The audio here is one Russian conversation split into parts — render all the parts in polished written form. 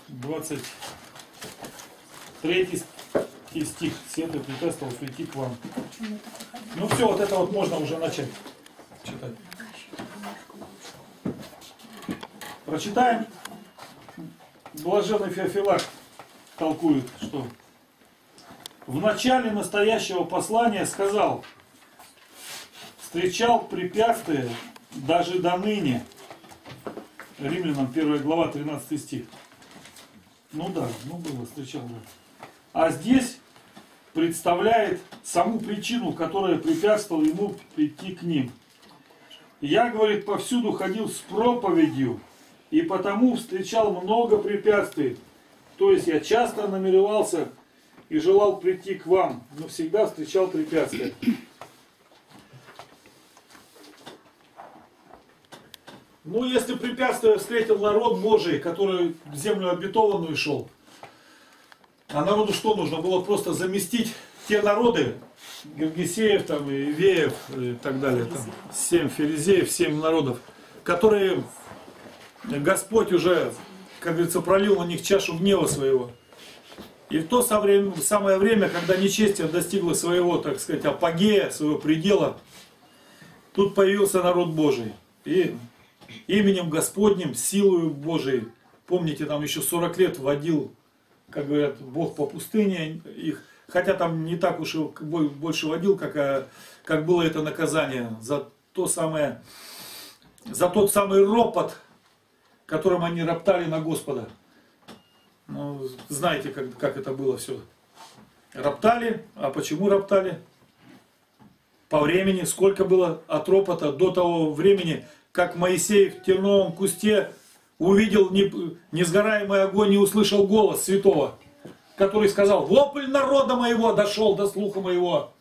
23 стих. Свет и препятствовал прийти к вам. Ну все, вот это вот можно уже начать читать. Прочитаем. Блаженный Феофилакт толкует, что в начале настоящего послания сказал: встречал препятствия даже до ныне. Римлянам 1 глава 13 стих. Ну да, было, встречал. Да. А здесь представляет саму причину, которая препятствовала ему прийти к ним. Я, говорит, повсюду ходил с проповедью, и потому встречал много препятствий. То есть я часто намеревался и желал прийти к вам, но всегда встречал препятствия. Ну, если препятствие встретил народ Божий, который в землю обетованную шел, а народу что нужно? Было просто заместить те народы, Гергесеев, там, Ивеев и так далее, там, 7 фаризеев, 7 народов, которые Господь уже, как говорится, пролил на них чашу гнева своего. И в то самое время, когда нечестие достигло своего, так сказать, апогея, своего предела, тут появился народ Божий. И именем Господним, силою Божией, помните, там еще 40 лет водил, как говорят, Бог по пустыне их, хотя там не так уж и больше водил, как было это наказание за тот самый ропот, которым они роптали на Господа. Ну, знаете, как это было все. Роптали, а почему роптали? По времени, сколько было от ропота до того времени, как Моисей в терновом кусте увидел несгораемый огонь и услышал голос святого, который сказал: вопль народа моего дошел до слуха моего.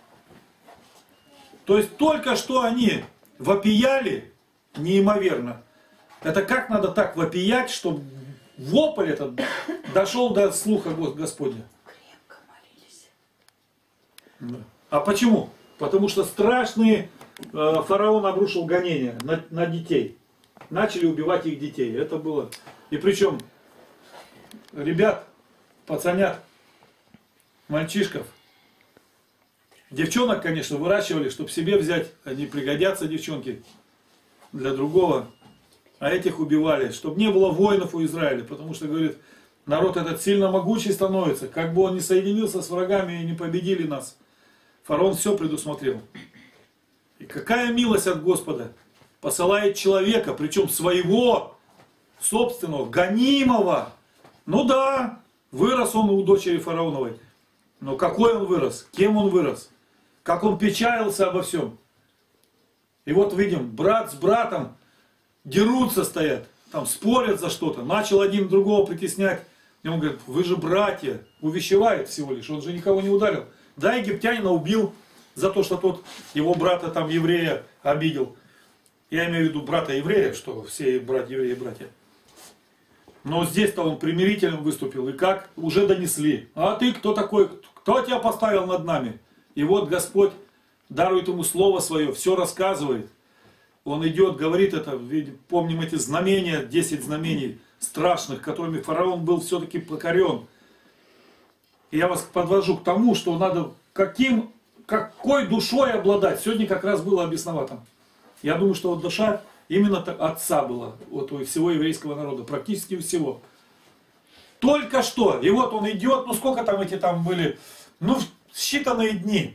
То есть только что они вопияли неимоверно. Это как надо так вопиять, чтобы вопль этот дошел до слуха Господня? Крепко молились. Да. А почему? Потому что страшные фараон обрушил гонения на детей. Начали убивать их детей. Это было. И причем ребят, пацанят, мальчишков, девчонок, конечно, выращивали, чтобы себе взять. Они пригодятся, девчонки, для другого. А этих убивали, чтобы не было воинов у Израиля. Потому что, говорит, народ этот сильно могучий становится. Как бы он не соединился с врагами и не победили нас. Фараон все предусмотрел. И какая милость от Господа. Посылает человека, причем своего, собственного, гонимого. Ну да, вырос он у дочери фараоновой. Но какой он вырос? Кем он вырос? Как он печалился обо всем. И вот видим, брат с братом дерутся, стоят, там спорят за что-то. Начал один другого притеснять. И он говорит: вы же братья. Увещевает всего лишь, он же никого не ударил. Да, египтянина убил за то, что тот его брата там еврея обидел. Я имею в виду брата еврея, что все братья евреи братья. Но здесь-то он примирительным выступил. И как? Уже донесли. А ты кто такой? Кто тебя поставил над нами? И вот Господь дарует ему слово свое, все рассказывает. Он идет, говорит это. Помним эти знамения, 10 знамений страшных, которыми фараон был все-таки покорен. И я вас подвожу к тому, что надо какой душой обладать. Сегодня как раз было объясновато там. Я думаю, что вот душа именно отца была, вот у всего еврейского народа, практически у всего. Только что, и вот он идет, ну сколько там эти там были, ну считанные дни.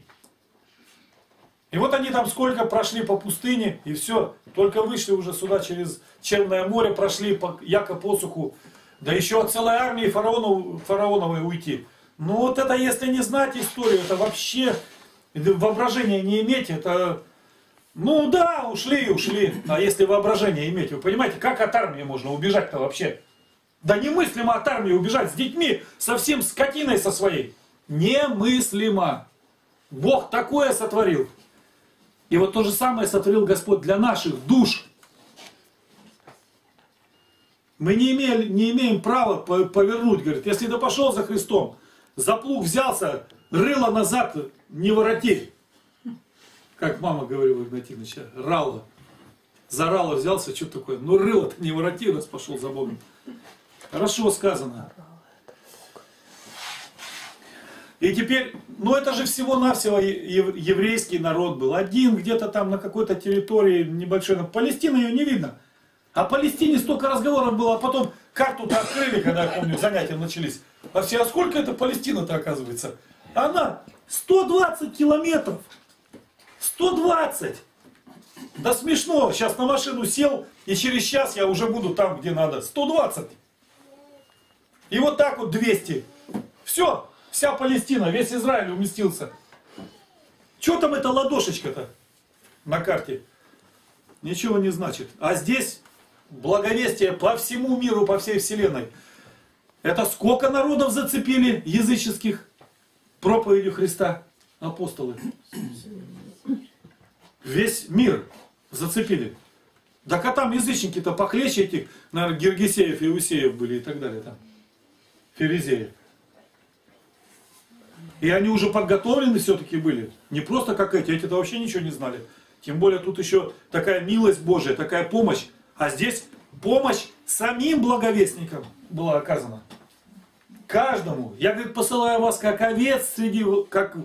И вот они там сколько прошли по пустыне, и все, только вышли уже сюда через Черное море, прошли яко посуху, да еще от целой армии фараоновой уйти. Ну вот это, если не знать историю, это вообще воображение не иметь, это... Ну да, ушли. А если воображение иметь, вы понимаете, как от армии можно убежать-то вообще? Да немыслимо от армии убежать с детьми, со всем скотиной со своей. Немыслимо. Бог такое сотворил. И вот то же самое сотворил Господь для наших душ. Мы не имеем права повернуть, говорит, если ты пошел за Христом, за плуг взялся, рыло назад не вороти. Как мама говорила у Игнатьевича, рало. За рало взялся, что такое? Ну рыло-то не вороти, раз пошел за Богом. Хорошо сказано. И теперь, ну это же всего-навсего еврейский народ был. Один где-то там на какой-то территории небольшой. Палестина, ее не видно. О Палестине столько разговоров было, а потом карту-то открыли, когда, я помню, занятия начались. А все, а сколько это Палестина-то оказывается? Она 120 километров. 120! Да смешно. Сейчас на машину сел, и через час я уже буду там, где надо. 120. И вот так вот 200. Все. Вся Палестина, весь Израиль уместился. Что там эта ладошечка-то на карте? Ничего не значит. А здесь благовестие по всему миру, по всей вселенной. Это сколько народов зацепили языческих проповедью Христа апостолы? Весь мир зацепили. Так а там язычники-то похлеще этих, наверное, Гергесеев и Иусеев были и так далее там. Ферезеев. И они уже подготовлены все-таки были. Не просто как эти-то вообще ничего не знали. Тем более тут еще такая милость Божия, такая помощь. А здесь помощь самим благовестникам была оказана. Каждому. Я, говорит, посылаю вас как овец среди, как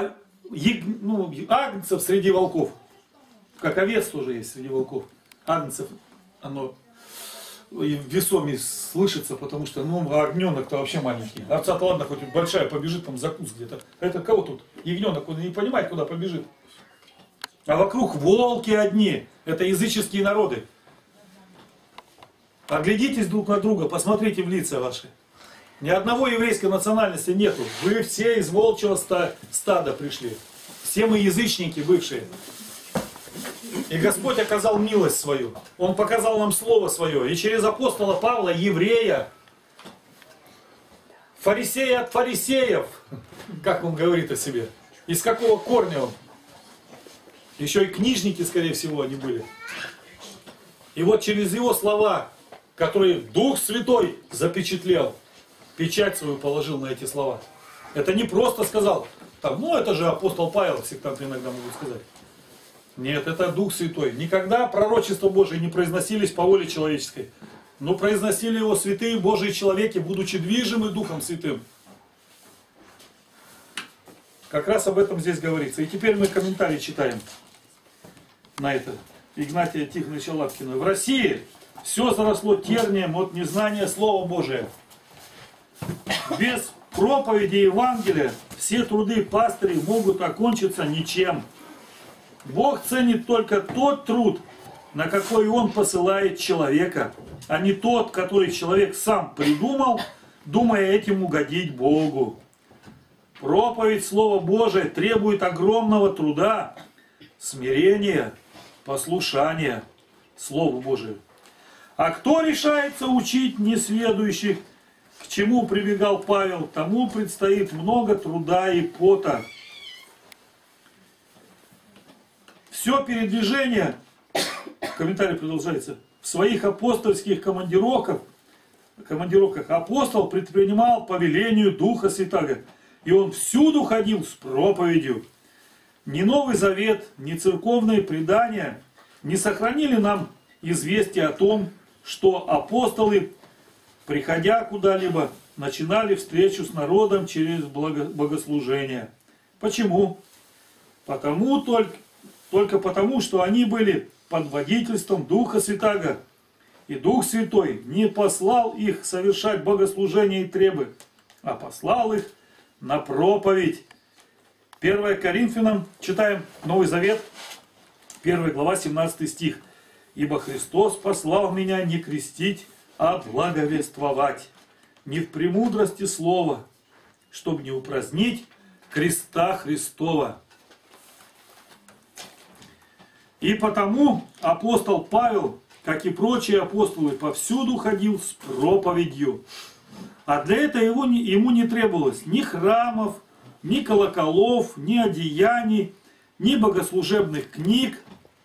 агнцев среди волков. Как овец тоже есть среди волков. Агнцев, оно и в весоме слышится, потому что, огненок-то вообще маленький. Овца-то ладно, хоть большая побежит там за куст где-то. Это кого тут? Ягненок, он не понимает, куда побежит. А вокруг волки одни. Это языческие народы. Оглядитесь друг на друга, посмотрите в лица ваши. Ни одного еврейской национальности нету. Вы все из волчьего стада пришли. Все мы язычники бывшие. И Господь оказал милость свою. Он показал нам Слово Свое. И через апостола Павла, еврея, фарисея от фарисеев, как он говорит о себе. Из какого корня он? Еще и книжники, скорее всего, они были. И вот через его слова, которые Дух Святой запечатлел, печать свою положил на эти слова. Это не просто сказал, это же апостол Павел, сектанты иногда могут сказать. Нет, это Дух Святой. Никогда пророчества Божии не произносились по воле человеческой. Но произносили его святые Божьи человеки, будучи движимы Духом Святым. Как раз об этом здесь говорится. И теперь мы комментарий читаем на это. Игнатия Тихоновича Лапкина. В России все заросло тернием от незнания Слова Божия. Без проповеди Евангелия все труды пастырей могут окончиться ничем. Бог ценит только тот труд, на какой Он посылает человека, а не тот, который человек сам придумал, думая этим угодить Богу. Проповедь Слова Божия требует огромного труда, смирения, послушания Слову Божию. А кто решается учить несведущих, к чему прибегал Павел, тому предстоит много труда и пота. Все передвижение, комментарий продолжается, в своих апостольских командировках апостол предпринимал по велению Духа Святаго, и он всюду ходил с проповедью. Ни Новый Завет, ни церковные предания не сохранили нам известия о том, что апостолы, приходя куда-либо, начинали встречу с народом через богослужение. Почему? Только потому, что они были под водительством Духа Святаго, и Дух Святой не послал их совершать богослужение и требы, а послал их на проповедь. 1 Коринфянам, читаем Новый Завет, 1 глава, 17 стих. «Ибо Христос послал меня не крестить, а благовествовать, не в премудрости слова, чтобы не упразднить креста Христова». И потому апостол Павел, как и прочие апостолы, повсюду ходил с проповедью. А для этого ему не требовалось ни храмов, ни колоколов, ни одеяний, ни богослужебных книг.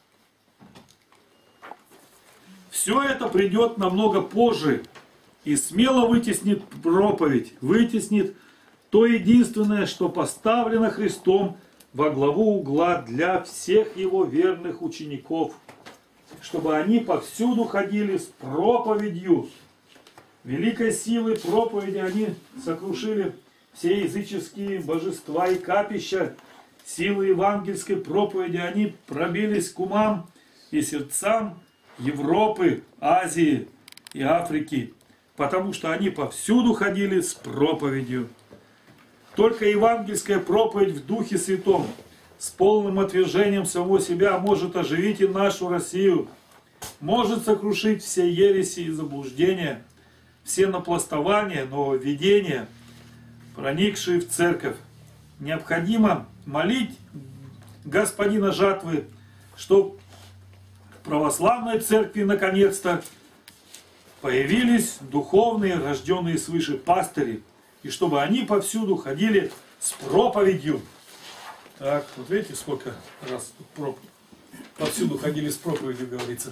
Все это придет намного позже и смело вытеснит проповедь, вытеснит то единственное, что поставлено Христом во главу угла для всех его верных учеников, чтобы они повсюду ходили с проповедью, Великой силой проповеди они сокрушили все языческие божества и капища. Силой евангельской проповеди они пробились к умам и сердцам Европы, Азии и Африки, потому что они повсюду ходили с проповедью. Только евангельская проповедь в Духе Святом с полным отвержением самого себя может оживить и нашу Россию, может сокрушить все ереси и заблуждения, все напластования, нововведения, проникшие в церковь. Необходимо молить Господина жатвы, чтобы в православной церкви наконец-то появились духовные, рожденные свыше пастыри, и чтобы они повсюду ходили с проповедью. Так, вот видите, сколько раз повсюду ходили с проповедью, говорится.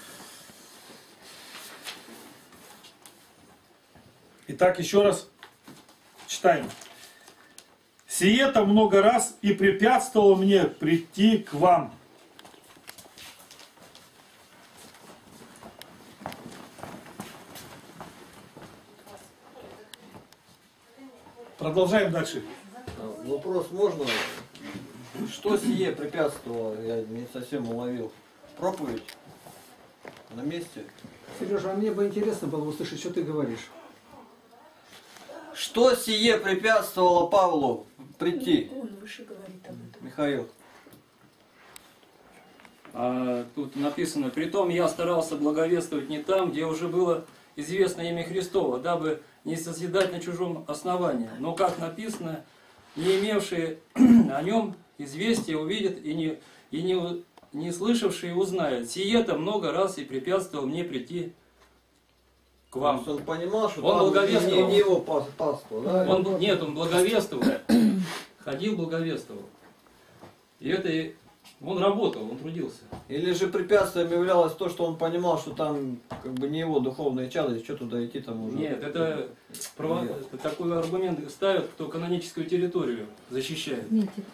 Итак, еще раз читаем. «Сие-то много раз и препятствовало мне прийти к вам». Продолжаем дальше. Вопрос можно? Что сие препятствовало? Я не совсем уловил. Проповедь? На месте? Сережа, а мне бы интересно было услышать, что ты говоришь. Что сие препятствовало Павлу прийти? Он выше говорит об этом. Михаил. Тут написано: «Притом я старался благовествовать не там, где уже было известно имя Христово, дабы не созидать на чужом основании. Но, как написано, не имевшие о нем известия увидят, и не слышавшие узнают. Сие-то много раз и препятствовал мне прийти к вам». Он понимал, что Он там благовествовал. не его паство, да? Он благовествовал, ходил, благовествовал. И это он работал, он трудился. Или же препятствием являлось то, что он понимал, что там как бы не его духовные чады, и что туда идти там уже? Нет, это такой аргумент ставят, кто каноническую территорию защищает.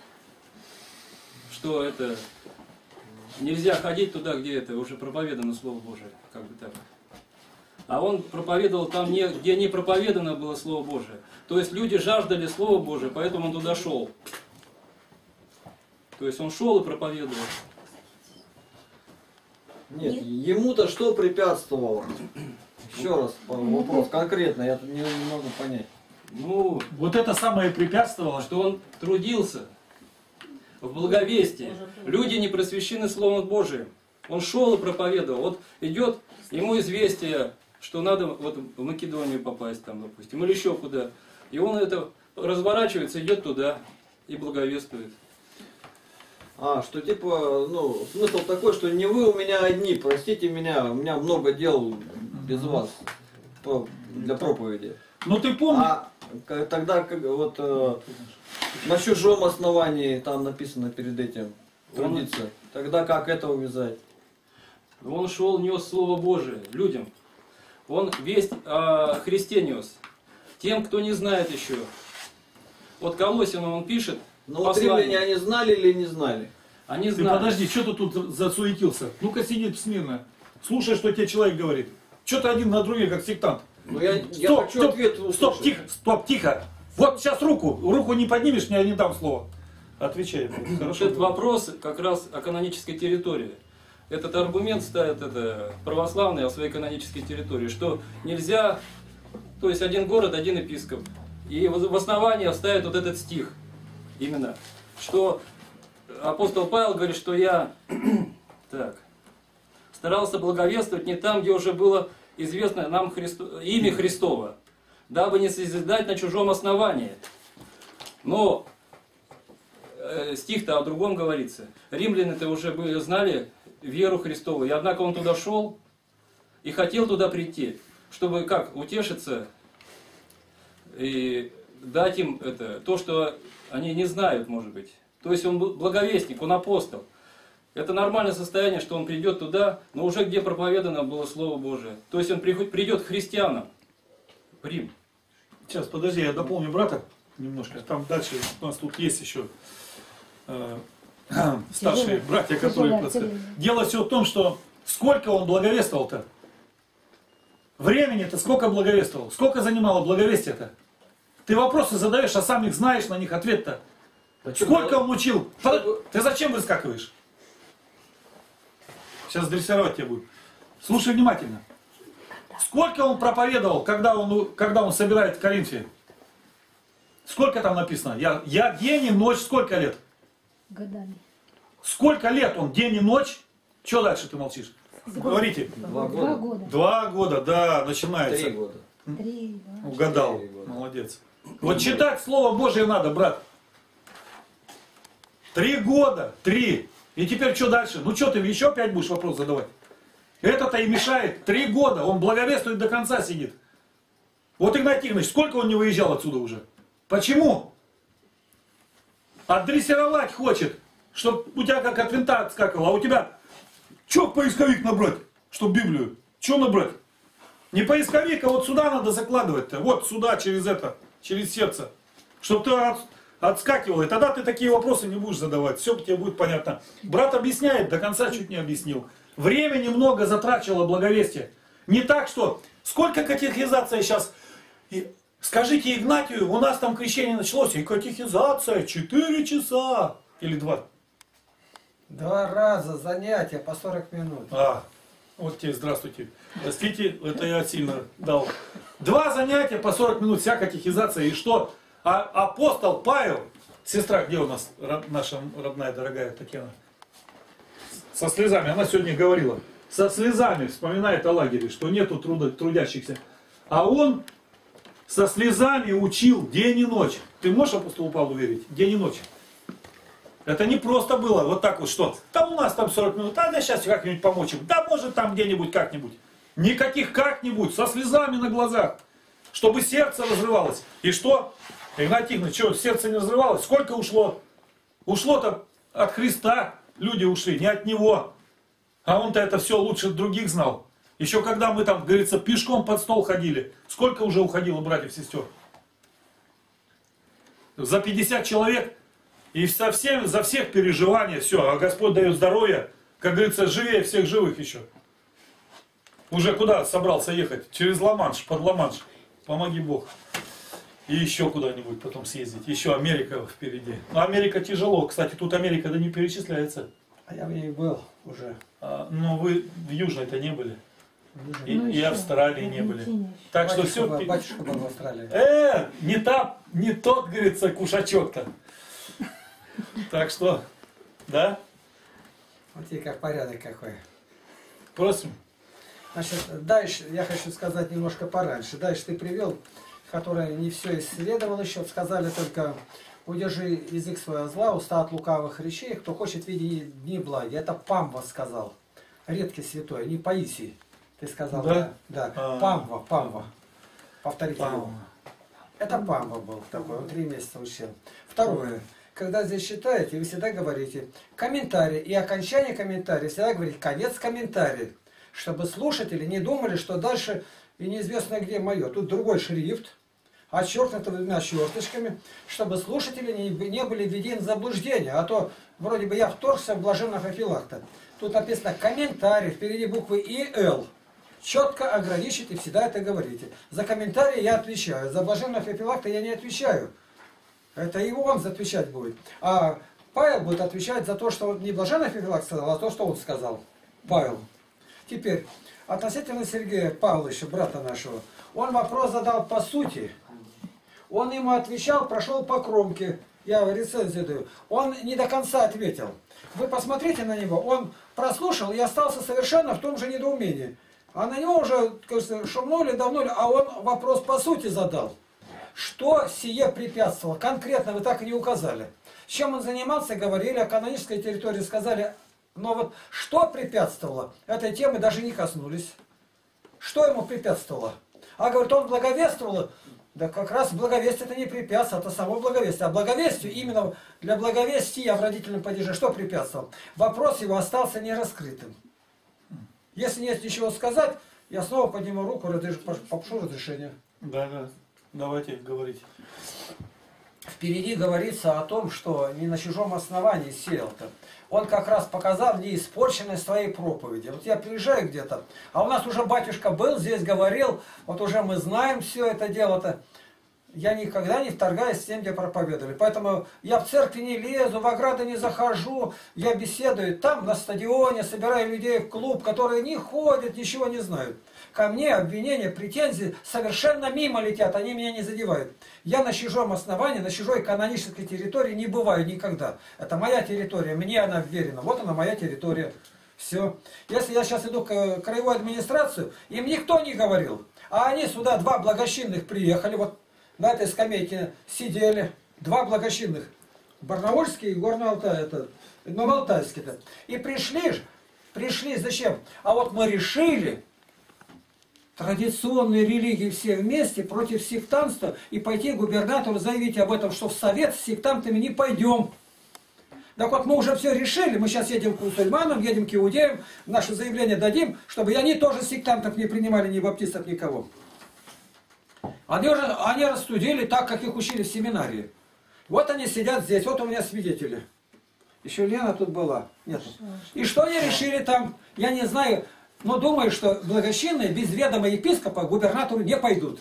Что это нельзя ходить туда, где это уже проповедано Слово Божие, как бы так. А он проповедовал там, где не проповедано было Слово Божие. То есть люди жаждали Слова Божие, поэтому он туда шел. То есть он шел и проповедовал. Нет, ему-то что препятствовало? Еще раз вопрос конкретно, я тут не могу понять. Ну, Вот это самое препятствовало, что он трудился в благовестии. Люди не просвещены Словом Божиим. Он шел и проповедовал. Вот идет ему известие, что надо вот в Македонию попасть, там, допустим, или еще куда. И он это разворачивается, идет туда и благовествует. Что типа, ну, смысл такой, что не вы у меня одни, простите меня, у меня много дел без вас для проповеди. ну ты помнишь, Тогда вот на чужом основании там написано перед этим трудиться. Тогда как это увязать? Он шел, нес Слово Божие людям. Он весть о Христе нес. Тем, кто не знает еще. Вот Колосину он пишет. Ну вот римляне они знали или не знали? Они ты знали. подожди, что ты тут засуетился? Ну-ка сиди смирно. Слушай, что тебе человек говорит. Что ты один на других, как сектант? Ну я Стоп, хочу стоп, ответ стоп, услышать. тихо, стоп, тихо. Вот сейчас руку не поднимешь, я не дам слова. Отвечай. Хорошо. Этот вопрос как раз о канонической территории. Этот аргумент ставят православные о своей канонической территории, что нельзя, то есть один город, один епископ. И в основании ставят вот этот стих. Именно. Что апостол Павел говорит, что я старался благовествовать не там, где уже было известно нам имя Христово, дабы не созидать на чужом основании. Но стих-то о другом говорится. Римляне-то уже знали веру Христову, и однако он туда шел и хотел туда прийти, чтобы как утешиться и дать им то, что они не знают, может быть. То есть он благовестник, он апостол. Это нормальное состояние, что он придет туда, но уже где проповедано было Слово Божие. То есть он придет к христианам в Рим. Сейчас, подожди, я дополню брата немножко. Там дальше у нас тут есть еще старшие братья, которые... Дело все в том, что сколько он благовествовал-то? Времени-то сколько благовествовал? Сколько занимало благовестие-то? Ты вопросы задаешь, а сам их знаешь, на них ответ-то. А что Сколько было? он учил? Чтобы- Ты зачем выскакиваешь? Сейчас дрессировать тебя будет. Слушай внимательно. Сколько он проповедовал, когда он собирает в Коринфе? Сколько там написано? Я день и ночь, сколько лет? Годами. Сколько лет он день и ночь? Что дальше ты молчишь? Говорите. 2 2 года. года. 2 года, да, начинается. 3 года. 3, да. Угадал. 4 года. Молодец. Вот читать Слово Божие надо, брат. 3 года. 3. И теперь что дальше? Ну что ты еще опять будешь вопрос задавать? Это-то и мешает. 3 года. Он благовествует до конца сидит. Вот Игнатий Игнатьевич, сколько он не выезжал отсюда уже? Почему? Отдрессировать хочет, чтобы у тебя как от винта отскакивало, а у тебя что поисковик набрать, чтобы Библию? Что набрать? Не поисковик, а вот сюда надо закладывать-то. Вот сюда, через это, через сердце. Чтобы ты отскакивал. И тогда ты такие вопросы не будешь задавать. Все тебе будет понятно. Брат объясняет, до конца чуть не объяснил. Времени много затрачивало благовестие. Не так, что сколько катехизация сейчас. Скажите Игнатию, у нас там крещение началось. И катехизация 4 часа. Или 2. 2 раза занятия по 40 минут. Вот тебе здравствуйте. Простите, это я сильно дал. 2 занятия по 40 минут, вся катехизация. И что? А апостол Павел, сестра, где у нас наша родная, дорогая Татьяна? Со слезами, она сегодня говорила. Со слезами вспоминает о лагере, что нету трудящихся. А он со слезами учил день и ночь. Ты можешь апостолу Павлу верить? День и ночь. Это не просто было вот так вот, что да у нас там 40 минут, а да сейчас как-нибудь помочь им. Да может там где-нибудь как-нибудь. Никаких как-нибудь, со слезами на глазах. Чтобы сердце разрывалось. И что? Игнатий Игнатьевич, что, сердце не разрывалось? Сколько ушло? Ушло-то от Христа. Люди ушли, не от Него. А он-то это все лучше других знал. Еще когда мы там, говорится, пешком под стол ходили. Сколько уже уходило братьев и сестер? За 50 человек. И за всех переживания, все, а Господь дает здоровье, как говорится, живее всех живых еще. Уже куда собрался ехать? Через Ла-Манш, под Ла-Манш. Помоги Бог. И еще куда-нибудь потом съездить. Еще Америка впереди. Но Америка тяжело. Кстати, тут Америка да не перечисляется. А я в ней был уже. Но вы в Южной-то не были. И, Ну, и еще. Австралии не были. Аргентине еще. Так что Батюшка был- все... батюшка был в Австралии. Не тот, говорится, кушачок-то. Так что, да, Вот и как порядок какой. просим. Значит, дальше я хочу сказать немножко пораньше. Дальше ты привел, который не все исследовал еще. Сказали только, удержи язык своего зла, уста от лукавых речей, кто хочет видеть дни благи. Это Памва сказал. Редкий святой, не Паисий. Ты сказал, Да? да. А. Памва. Повторите его. Это Памва был такой, он 3 месяца учил. Второе. Когда здесь читаете, вы всегда говорите комментарий. И окончание комментария всегда говорите конец комментария. Чтобы слушатели не думали, что дальше и неизвестно где мое. Тут другой шрифт, отчеркнуто 2 черточками, чтобы слушатели не были введены в заблуждение. А то вроде бы я вторгся в блаженного Феофилакта. Тут написано комментарий, впереди буквы И, Л. Четко ограничить и всегда это говорите. За комментарии я отвечаю, за блаженного Феофилакта я не отвечаю. Это и он отвечать будет. А Павел будет отвечать за то, что не блаженный Феофилакт сказал, а то, что он сказал. Павел. Теперь, относительно Сергея Павловича, брата нашего, он вопрос задал по сути. Он ему отвечал, прошел по кромке. Я рецензию даю. Он не до конца ответил. Вы посмотрите на него. Он прослушал и остался совершенно в том же недоумении. А на него уже, кажется, шумнули, давнули, а он вопрос по сути задал. Что сие препятствовало? Конкретно вы так и не указали. Чем он занимался, говорили, о канонической территории сказали. Но вот что препятствовало, этой темы даже не коснулись. Что ему препятствовало? А говорит, он благовествовал. Да как раз благовестие это не препятствие, это само благовестие. А благовестию, именно для благовестия в родительном падеже, что препятствовало? Вопрос его остался нераскрытым. Если нет ничего сказать, я снова подниму руку, попрошу разрешения. Да, давайте говорить. впереди говорится о том, что не на чужом основании сеял-то. Он как раз показал неиспорченность своей проповеди. Вот я приезжаю где-то, а у нас уже батюшка был здесь, говорил, вот уже мы знаем все это дело-то. Я никогда не вторгаюсь с тем, где проповедовали. Поэтому я в церкви не лезу, в ограды не захожу, я беседую там, на стадионе, собираю людей в клуб, которые не ходят, ничего не знают. Ко мне обвинения, претензии совершенно мимо летят, они меня не задевают. Я на чужом основании, на чужой канонической территории не бываю никогда. Это моя территория, мне она вверена. Вот она моя территория. Все. Если я сейчас иду к краевой администрацию, им никто не говорил. А они сюда, два благочинных приехали, вот на этой скамейке сидели, два благочинных. Барнаульский и Горно-Алтай, это Новоалтайский-то. И пришли зачем? А вот мы решили традиционные религии все вместе против сектантства и пойти к губернатору заявить об этом, что в совет с сектантами не пойдем. Так вот, мы уже все решили, мы сейчас едем к мусульманам, едем к иудеям, наше заявление дадим, чтобы они тоже сектантов не принимали, ни баптистов, никого. Они рассудили так, как их учили в семинарии. Вот они сидят здесь, вот у меня свидетели. Еще Лена тут была. Нет. И что они решили там, я не знаю, но думаю, что благочинные без ведома епископа к губернатору не пойдут.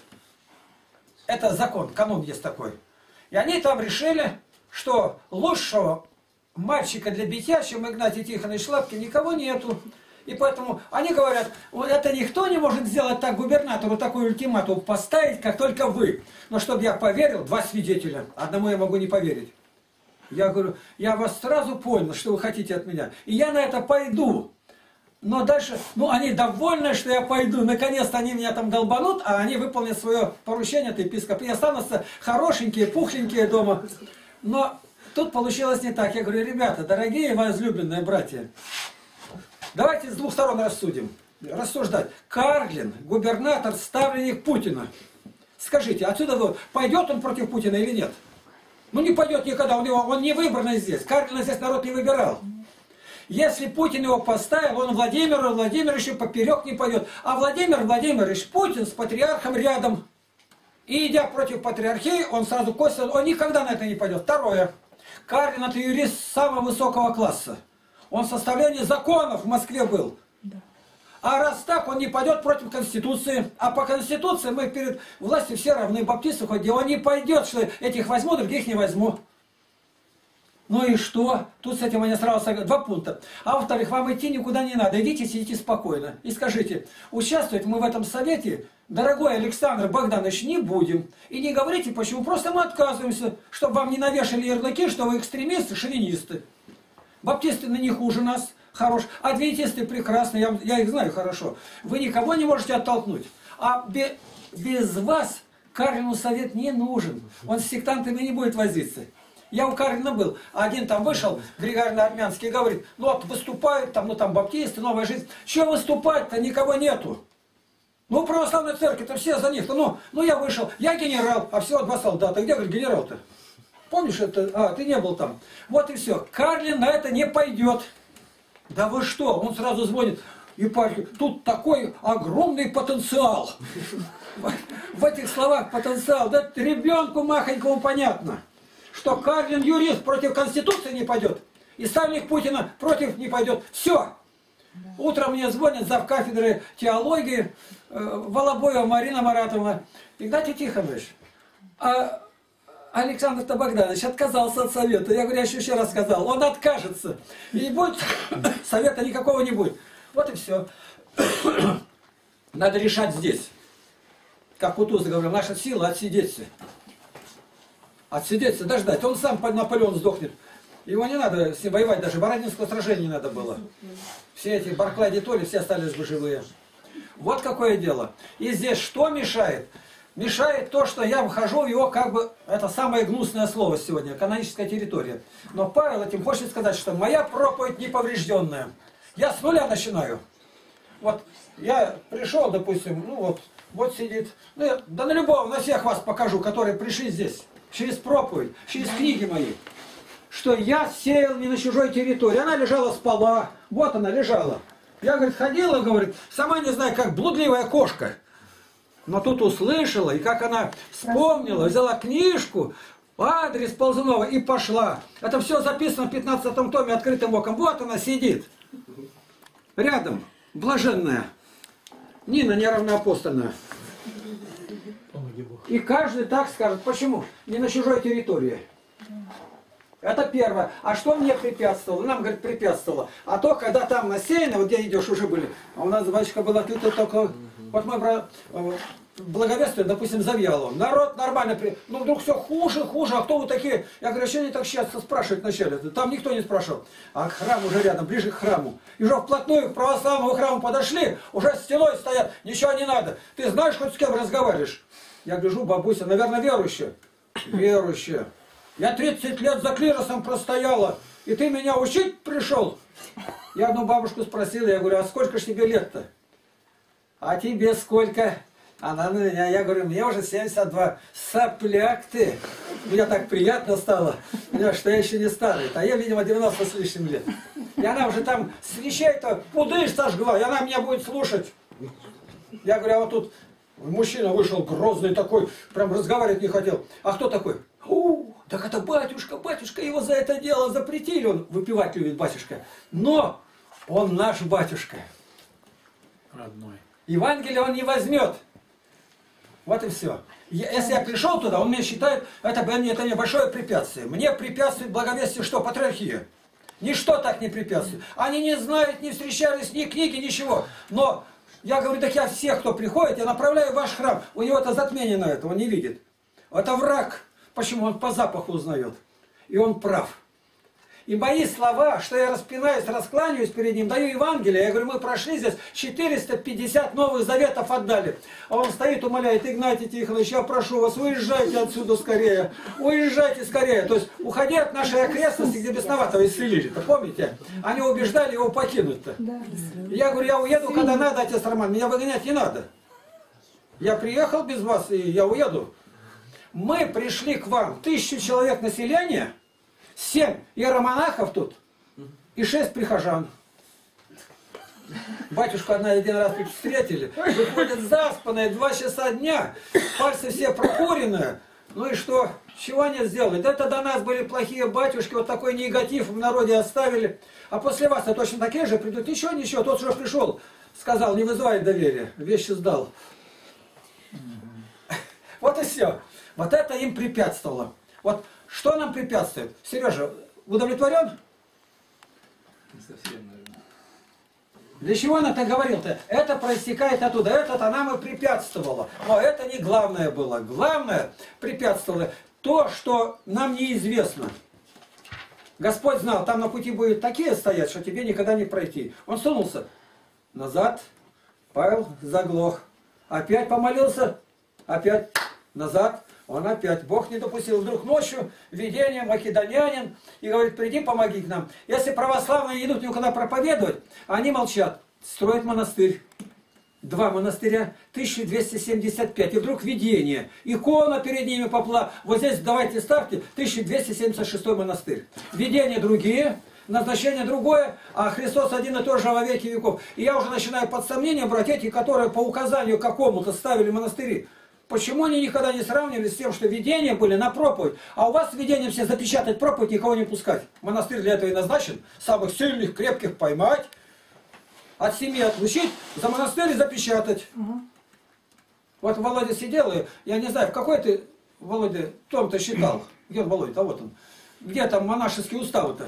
Это закон, канон есть такой. И они там решили, что лучшего мальчика для битья, чем Игнатий Тихонович Лапкин, никого нету. И поэтому они говорят, это никто не может сделать так губернатору, такой ультиматум поставить, как только вы. Но чтобы я поверил, два свидетеля, одному я могу не поверить. Я говорю, я вас сразу понял, что вы хотите от меня. И я на это пойду. Но дальше, они довольны, что я пойду. Наконец-то они меня там долбанут, а они выполнят свое поручение от епископа. И останутся хорошенькие, пухленькие дома. Но тут получилось не так. Я говорю, ребята, дорогие возлюбленные братья, давайте с двух сторон рассуждать. Карлин, губернатор, ставленник Путина. Скажите, отсюда пойдет он против Путина или нет? Не пойдет никогда, он не выбранный здесь. Карлина здесь народ не выбирал. Если Путин его поставил, он Владимиру Владимировичу поперек не пойдет. А Владимир Владимирович Путин с патриархом рядом. И идя против патриархии, он сразу косит, он никогда на это не пойдет. Второе. Карлин это юрист самого высокого класса. Он в составлении законов в Москве был. Да. А раз так, он не пойдет против Конституции. А по Конституции мы перед властью все равны. Баптисты хоть он не пойдет, что этих возьму, других не возьму. Ну и что? Тут с этим они сразу согласны. Два пункта. А во-вторых, вам идти никуда не надо. Идите, сидите спокойно. И скажите, участвовать мы в этом совете, дорогой Александр Богданович, не будем. И не говорите, почему. Просто мы отказываемся, чтобы вам не навешали ярлыки, что вы экстремисты, шовинисты. Баптисты на них хуже нас, хорош. Адвентисты прекрасные, я их знаю хорошо. Вы никого не можете оттолкнуть. А без вас Карлину совет не нужен. Он с сектантами не будет возиться. Я у Карлина был. Один там вышел, Григорий Армянский, говорит, выступают, там баптисты, новая жизнь. Чего выступать-то? Никого нету. Православная церковь-то все за них. Я вышел, я генерал, а всего два солдата. Где, говорит, генерал-то? Помнишь это? Ты не был там. Вот и все. Карлин на это не пойдет. Да вы что? Он сразу звонит епархию. Тут такой огромный потенциал. В этих словах потенциал. Да ребенку махонькому понятно, что Карлин юрист против Конституции не пойдет. И ставленник Путина против не пойдет. Все. Утром мне звонит завкафедры теологии Волобоева Марина Маратовна. Игнатий Тихонович, Александр Богданович отказался от совета. Я говорю, я еще раз сказал, он откажется. И не будет совета никакого не будет. Вот и все. Надо решать здесь. Как Кутузов говорил, наша сила отсидеться. Отсидеться, дождать. Он сам Наполеон сдохнет. Его не надо с ним воевать, даже Бородинского сражения не надо было. Все эти Барклай де Толли, все остались бы живые. Вот какое дело. И здесь что мешает? Мешает то, что я вхожу в его это самое гнусное слово сегодня, каноническая территория. Но Павел этим хочет сказать, что моя проповедь неповрежденная. Я с нуля начинаю. Вот я пришел, допустим, вот сидит. Да на любого, на всех вас покажу, которые пришли здесь. Через проповедь, через книги мои. Что я сеял не на чужой территории. Она лежала, спала. Вот она лежала. Я, говорит, ходила, говорит, сама не знаю, как блудливая кошка. Но тут услышала, и как она вспомнила, взяла книжку, Адрес Ползунова и пошла. Это все записано в 15-м томе «Открытым оком». Вот она сидит. Рядом. Блаженная. Нина неравноапостольная. И каждый так скажет. Почему? Не на чужой территории. Это первое. А что мне препятствовало? Нам, говорит, препятствовало. А то, когда там на Сеяно, вот где идешь, уже были. А у нас батюшка был открыт только... Вот мой брат благовествует, допустим, Завьялова. Народ нормально... Ну, вдруг все хуже, хуже. А кто вы такие? Я говорю, что они так часто спрашивают вначале? Там никто не спрашивал. А храм уже рядом, ближе к храму. И уже вплотную к православному храму подошли, уже стеной стоят. Ничего не надо. Ты знаешь, хоть с кем разговариваешь? Я гляжу, бабуся, наверное, верующая. Верующая. Я 30 лет за клиросом простояла, и ты меня учить пришел? Я одну бабушку спросил, я говорю, а сколько ж тебе лет-то? А тебе сколько? Она на меня, я говорю, мне уже 72. Сопляк ты! Мне так приятно стало, что я еще не старый. А я, видимо, 90 с лишним лет. И она уже там с вещей-то пудырь сожгла, и она меня будет слушать. Я говорю, а вот тут мужчина вышел грозный такой, прям разговаривать не хотел. А кто такой? Так это батюшка, батюшка, его за это дело запретили. Он выпивать любит, батюшка. Но он наш батюшка. Родной. Евангелие он не возьмет. Вот и все. Если я пришел туда, он меня считает, это мне большое препятствие. Мне препятствует благовестие что? Патриархия. Ничто так не препятствует. Они не знают, не встречались, ни книги, ничего. Но я говорю, так я всех, кто приходит, я направляю в ваш храм. У него это затмение на это, он не видит. Это враг. Почему? Он по запаху узнает. И он прав. И мои слова, что я распинаюсь, раскланяюсь перед ним, даю Евангелие. Я говорю, мы прошли здесь, 450 новых заветов отдали. А он стоит, умоляет, Игнатий Тихонович, я прошу вас, уезжайте отсюда скорее. Уезжайте скорее. То есть, уходи от нашей окрестности, где бесноватого исцелили-то, помните? Они убеждали его покинуть-то. Да. Я говорю, я уеду, когда надо, отец Роман, меня выгонять не надо. Я приехал без вас, и я уеду. Мы пришли к вам, 1000 человек населения, 7 иеромонахов тут и 6 прихожан. Батюшку один раз встретили, выходят заспанные, 2 часа дня, пальцы все прокуренные. Ну и что? Чего они сделали? Да это до нас были плохие батюшки, вот такой негатив в народе оставили. А после вас точно такие же придут. Ничего, тот уже пришел, сказал, не вызывает доверия, вещи сдал. Вот и все. Вот это им препятствовало. Вот что нам препятствует? Сережа, удовлетворен? Не совсем, наверное. Для чего она так говорил-то? Это проистекает оттуда, это нам и препятствовало. Но это не главное было. Главное препятствовало то, что нам неизвестно. Господь знал, там на пути будут такие стоять, что тебе никогда не пройти. Он сунулся назад, Павел заглох. Опять помолился, опять назад. Он опять, Бог не допустил. Вдруг ночью видение, македонянин, и говорит, приди, помоги к нам. Если православные не идут никуда проповедовать, они молчат. Строят монастырь. 2 монастыря, 1275. И вдруг видение. Икона перед ними попла. Вот здесь давайте ставьте 1276 монастырь. Видения другие, назначение другое, а Христос один и тот же во веки веков. И я уже начинаю под сомнение брать эти, которые по указанию какому-то ставили монастыри. Почему они никогда не сравнивали с тем, что видения были на проповедь? А у вас видения все запечатать проповедь, никого не пускать. Монастырь для этого и назначен. Самых сильных, крепких поймать, от семьи отлучить, за монастырь запечатать. Вот Володя сидел, и я не знаю, в какой ты, Володя, том-то считал. Где он, Володя? А вот он. Где там монашеские уставы-то?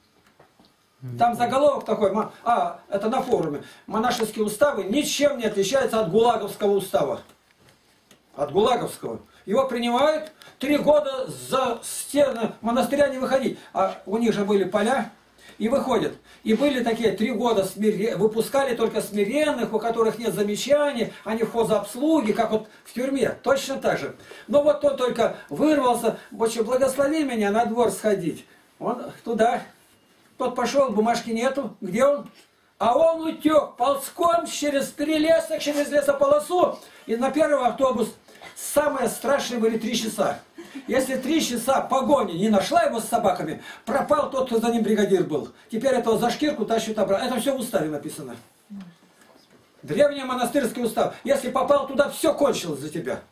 Там заголовок такой, это на форуме. Монашеские уставы ничем не отличаются от гулаговского устава. От гулаговского. Его принимают, 3 года за стены монастыря не выходить. А у них же были поля, и выходят. И были такие 3 года, выпускали только смиренных, у которых нет замечаний, они в хозобслуге, как вот в тюрьме, точно так же. Но вот тот только вырвался, больше благослови меня на двор сходить. Он туда, тот пошел, бумажки нету, где он? А он утек ползком через перелесок, через лесополосу, и на первый автобус. Самое страшное были 3 часа. Если 3 часа погони не нашла его с собаками, пропал тот, кто за ним бригадир был. Теперь этого за шкирку тащат обратно. Это все в уставе написано. Древний монастырский устав. Если попал туда, все кончилось за тебя.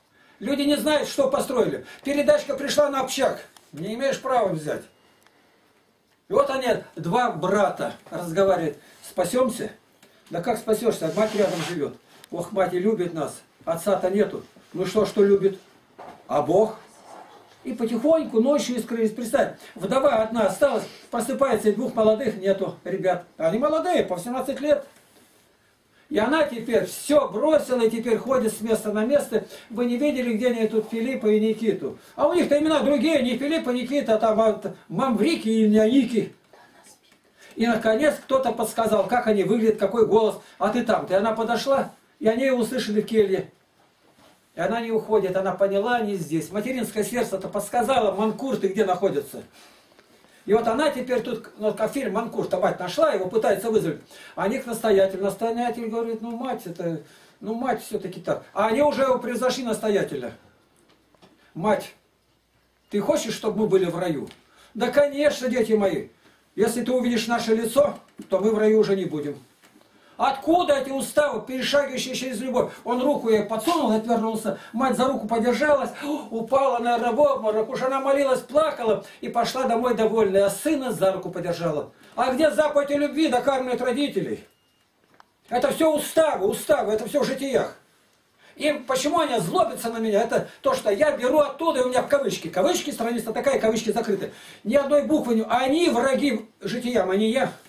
Люди не знают, что построили. Передачка пришла на общак. Не имеешь права взять. И вот они, два брата, разговаривают. Спасемся? Да как спасешься? Мать рядом живет. Ох, мать и любит нас. Отца-то нету. Ну что любит? А Бог? И потихоньку ночью искрылись. Представь, вдова одна осталась, просыпается, и двух молодых нету ребят. Они молодые, по 18 лет. И она теперь все бросила и теперь ходит с места на место. Вы не видели, где они тут Филиппа и Никиту? А у них-то имена другие, не Филиппа, Никита, а там Мамврики и Няники. И наконец кто-то подсказал, как они выглядят, какой голос. А ты там-то. И она подошла, и они ее услышали в келье. И она не уходит, она поняла, они здесь. Материнское сердце-то подсказало, Манкурты где находятся. И вот она теперь тут, ну, как фильм Манкурта, мать нашла, его пытается вызвать. А они к настоятелю. Настоятель говорит, ну мать, это, ну мать все-таки так. А они уже его превзошли настоятеля. Мать, ты хочешь, чтобы мы были в раю? Да конечно, дети мои. Если ты увидишь наше лицо, то мы в раю уже не будем. Откуда эти уставы, перешагивающие через любовь? Он руку ей подсунул, отвернулся, мать за руку подержалась, упала, наверное, в обморок, уж она молилась, плакала и пошла домой довольная, а сына за руку подержала. А где заповедь о любви докармливает родителей? Это все уставы, это все в житиях. И почему они злобятся на меня? Это то, что я беру оттуда, и у меня в кавычки. Кавычки, страница такая, кавычки закрыты. Ни одной буквы не... Они враги житиям, а не я.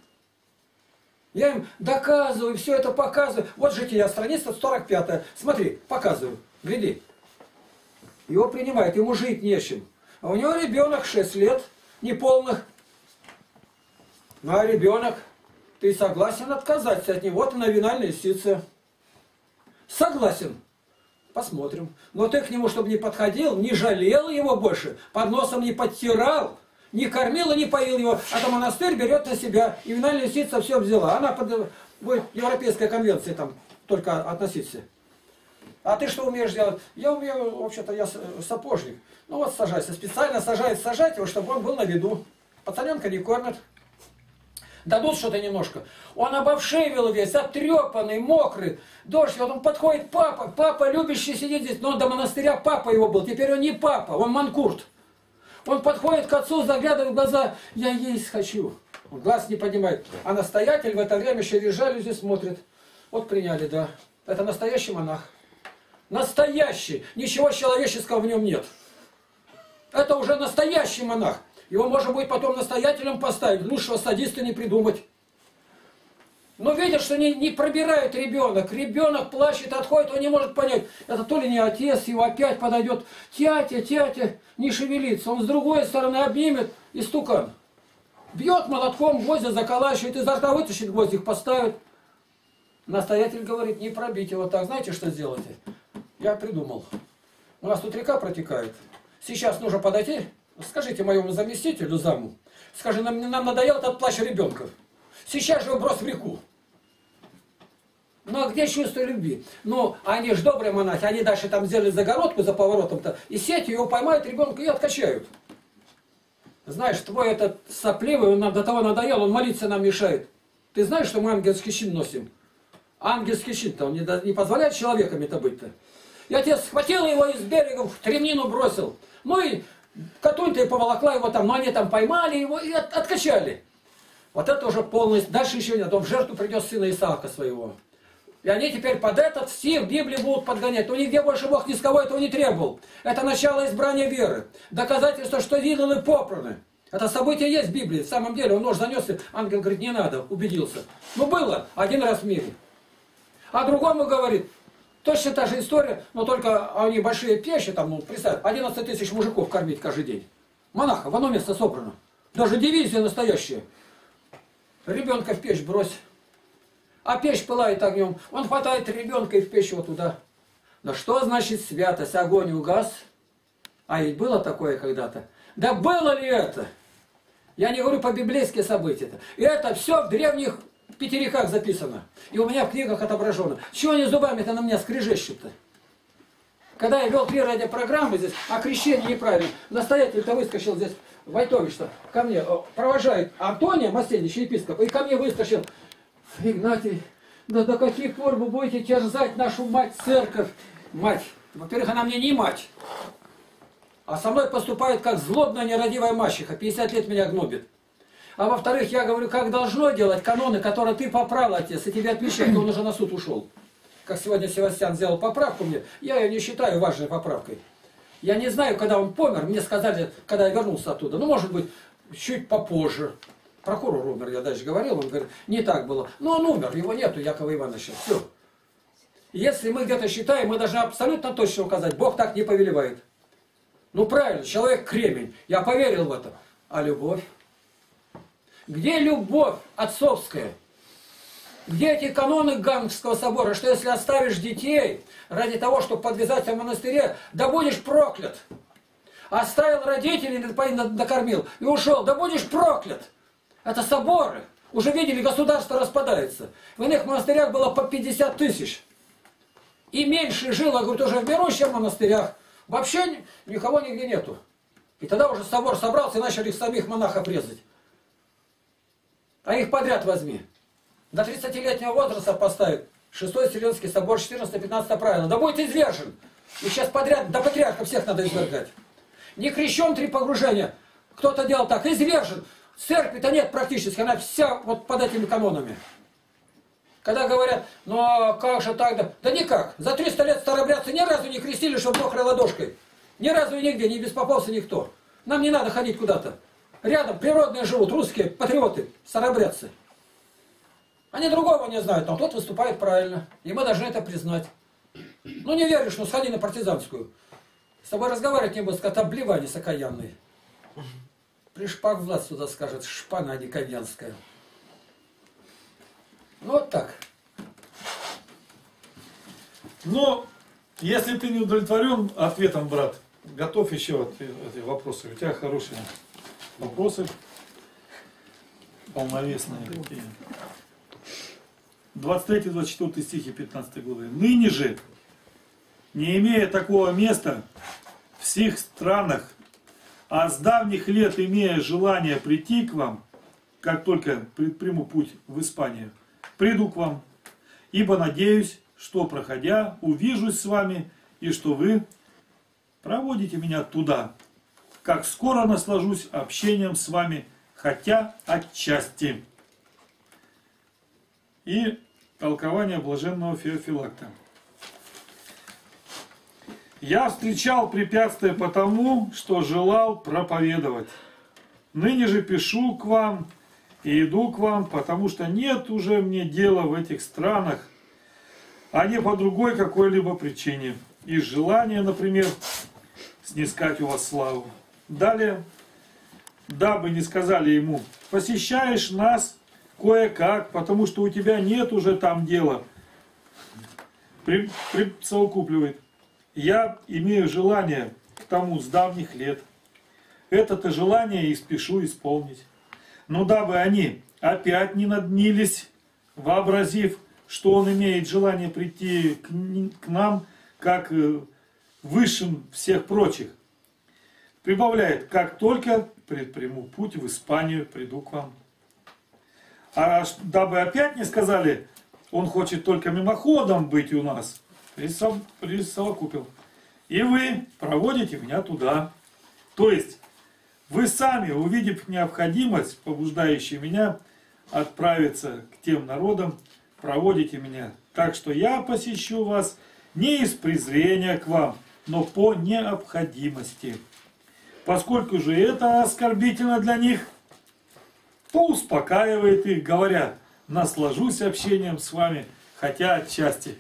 Я им доказываю, все это показываю. Вот жития, страница 45. Смотри, показываю. Гляди. Его принимают, ему жить нечем. А у него ребенок 6 лет, неполных. Ну а ребенок, ты согласен отказаться от него, ты на винальной лисице. Согласен. Посмотрим. Но ты к нему, чтобы не подходил, не жалел его больше, под носом не подтирал. Не кормил и не поил его, а то монастырь берет на себя. И винальная лисица все взяла. Она будет Европейской конвенции там только относиться. А ты что умеешь делать? Я умею, вообще-то, я сапожник. Ну вот сажайся. Специально сажать его, чтобы он был на виду. Пацаненка не кормят. Дадут что-то немножко. Он обовшивел весь, обтрепанный, мокрый. Дождь, вот он подходит, папа любящий сидит здесь. Но до монастыря папа его был. Теперь он не папа, он манкурт. Он подходит к отцу, заглядывает в глаза, я есть хочу. Он глаз не поднимает. А настоятель в это время через жалюзи смотрит. Вот приняли, да. Это настоящий монах. Настоящий. Ничего человеческого в нем нет. Это уже настоящий монах. Его можно будет потом настоятелем поставить. Лучшего садиста не придумать. Но видят, что не пробирает ребенок. Ребенок плачет, отходит, он не может понять. Это то ли не отец, его опять подойдет. Тятя, не шевелится. Он с другой стороны обнимет и стукан. Бьет молотком, гвозди заколачивает, изо рта вытащит гвоздик, поставит. Настоятель говорит, не пробить его так. Знаете, что сделайте? Я придумал. У нас тут река протекает. Сейчас нужно подойти. Скажите моему заместителю, заму. Скажи, нам надоел этот плач ребенка. Сейчас же его брось в реку. Ну а где чувство любви? Ну, они же добрые монахи, они дальше там сделали загородку за поворотом-то, и сетью его поймают ребенка и откачают. Знаешь, твой этот сопливый, он нам до того надоел, он молиться нам мешает. Ты знаешь, что мы ангельский чин носим? Ангельский чин-то, он не позволяет человеками-то быть-то. Я тебе схватил его из берега, в тремнину бросил. Ну и Катунь-то и поволокла его там, но они там поймали его и откачали. Вот это уже полностью. Дальше еще нет. Он в жертву придет сына Исаака своего. И они теперь под этот стих Библии будут подгонять. Но нигде больше Бог ни с кого этого не требовал. Это начало избрания веры. Доказательство, что виданы попраны. Это событие есть в Библии. В самом деле он нож занес, и ангел говорит, не надо, убедился. Ну было один раз в мире. А другому говорит, точно та же история, но только они большие пещи, там, ну, представь, 11 тысяч мужиков кормить каждый день. Монахов, в одно место собрано. Даже дивизия настоящая. Ребенка в печь брось. А печь пылает огнем. Он хватает ребенка и в печь вот туда. Да что значит святость? Огонь угас. А ведь было такое когда-то. Да было ли это? Я не говорю по библейские события-то. И это все в древних пятериках записано. И у меня в книгах отображено. Чего они зубами-то на меня скрежещут-то? Когда я вел 3 радиопрограммы здесь, а крещение неправильно. Настоятель-то выскочил здесь, Войтович-то, ко мне, провожает Антония Мастенич, епископ, и ко мне выскочил. Игнатий, да до каких пор вы будете терзать нашу мать-церковь? Мать, Во-первых, она мне не мать. А со мной поступает как злобная нерадивая мачеха. 50 лет меня гнобит. А во-вторых, я говорю, как должно делать каноны, которые ты поправил, отец, и тебе отвечают, он уже на суд ушел. Как сегодня Севастьян сделал поправку мне, я ее не считаю важной поправкой. Я не знаю, когда он помер, мне сказали, когда я вернулся оттуда, ну, может быть, чуть попозже. Прокурор умер, я дальше говорил, он говорит, не так было. Но он умер, его нету, Якова Ивановича, все. Если мы где-то считаем, мы должны абсолютно точно указать, Бог так не повелевает. Ну, правильно, человек кремень, я поверил в это. А любовь? Где любовь отцовская? Где эти каноны Гангского собора, что если оставишь детей ради того, чтобы подвязаться в монастыре, да будешь проклят. Оставил родителей, накормил и ушел, да будешь проклят. Это соборы. Уже видели, государство распадается. В иных монастырях было по 50 тысяч. И меньше жило, говорит, уже в миру, чем в монастырях. Вообще никого нигде нету. И тогда уже собор собрался и начали их самих монахов резать. А их подряд возьми. До 30-летнего возраста поставят. 6-й Вселенский собор, 14-15 правило. Да будет извержен. И сейчас подряд, до патриарха всех надо извергать. Не крещен 3 погружения. Кто-то делал так, извержен. Церкви-то нет практически, она вся вот под этими канонами. Когда говорят, ну а как же так? Да никак. За 300 лет старобрядцы ни разу не крестили, чтобы мокрой ладошкой. Ни разу нигде не беспокоился никто. Нам не надо ходить куда-то. Рядом природные живут, русские патриоты, старобрядцы. Они другого не знают, но тот выступает правильно. И мы должны это признать. Ну не веришь, ну сходи на партизанскую. С тобой разговаривать не буду, сказать, обливанец окаянный. Пришпак Влад сюда скажет, шпана никонянская. Ну вот так. Но, если ты не удовлетворен ответом, брат, готов еще эти вопросы. У тебя хорошие вопросы, полновесные такие. 23-24 стихи 15 главы. «Ныне же, не имея такого места в всех странах, а с давних лет имея желание прийти к вам, как только предприму путь в Испанию, приду к вам, ибо надеюсь, что, проходя, увижусь с вами, и что вы проводите меня туда, как скоро наслажусь общением с вами, хотя отчасти». И толкование блаженного Феофилакта. «Я встречал препятствия потому, что желал проповедовать. Ныне же пишу к вам и иду к вам, потому что нет уже мне дела в этих странах, а не по другой какой-либо причине. Из желания, например, снискать у вас славу. Далее, дабы не сказали ему, посещаешь нас кое-как, потому что у тебя нет уже там дела. Присовокупливает. Я имею желание к тому с давних лет. Это-то желание и спешу исполнить. Но дабы они опять не наднились, вообразив, что он имеет желание прийти к нам, как высшим всех прочих, прибавляет, как только предприму путь в Испанию, приду к вам. А дабы опять не сказали, он хочет только мимоходом быть у нас, присовокупил. И вы проводите меня туда. То есть, вы сами, увидев необходимость, побуждающую меня отправиться к тем народам, проводите меня. Так что я посещу вас не из презрения к вам, но по необходимости. Поскольку же это оскорбительно для них, то успокаивает их, говоря, наслажусь общением с вами, хотя отчасти.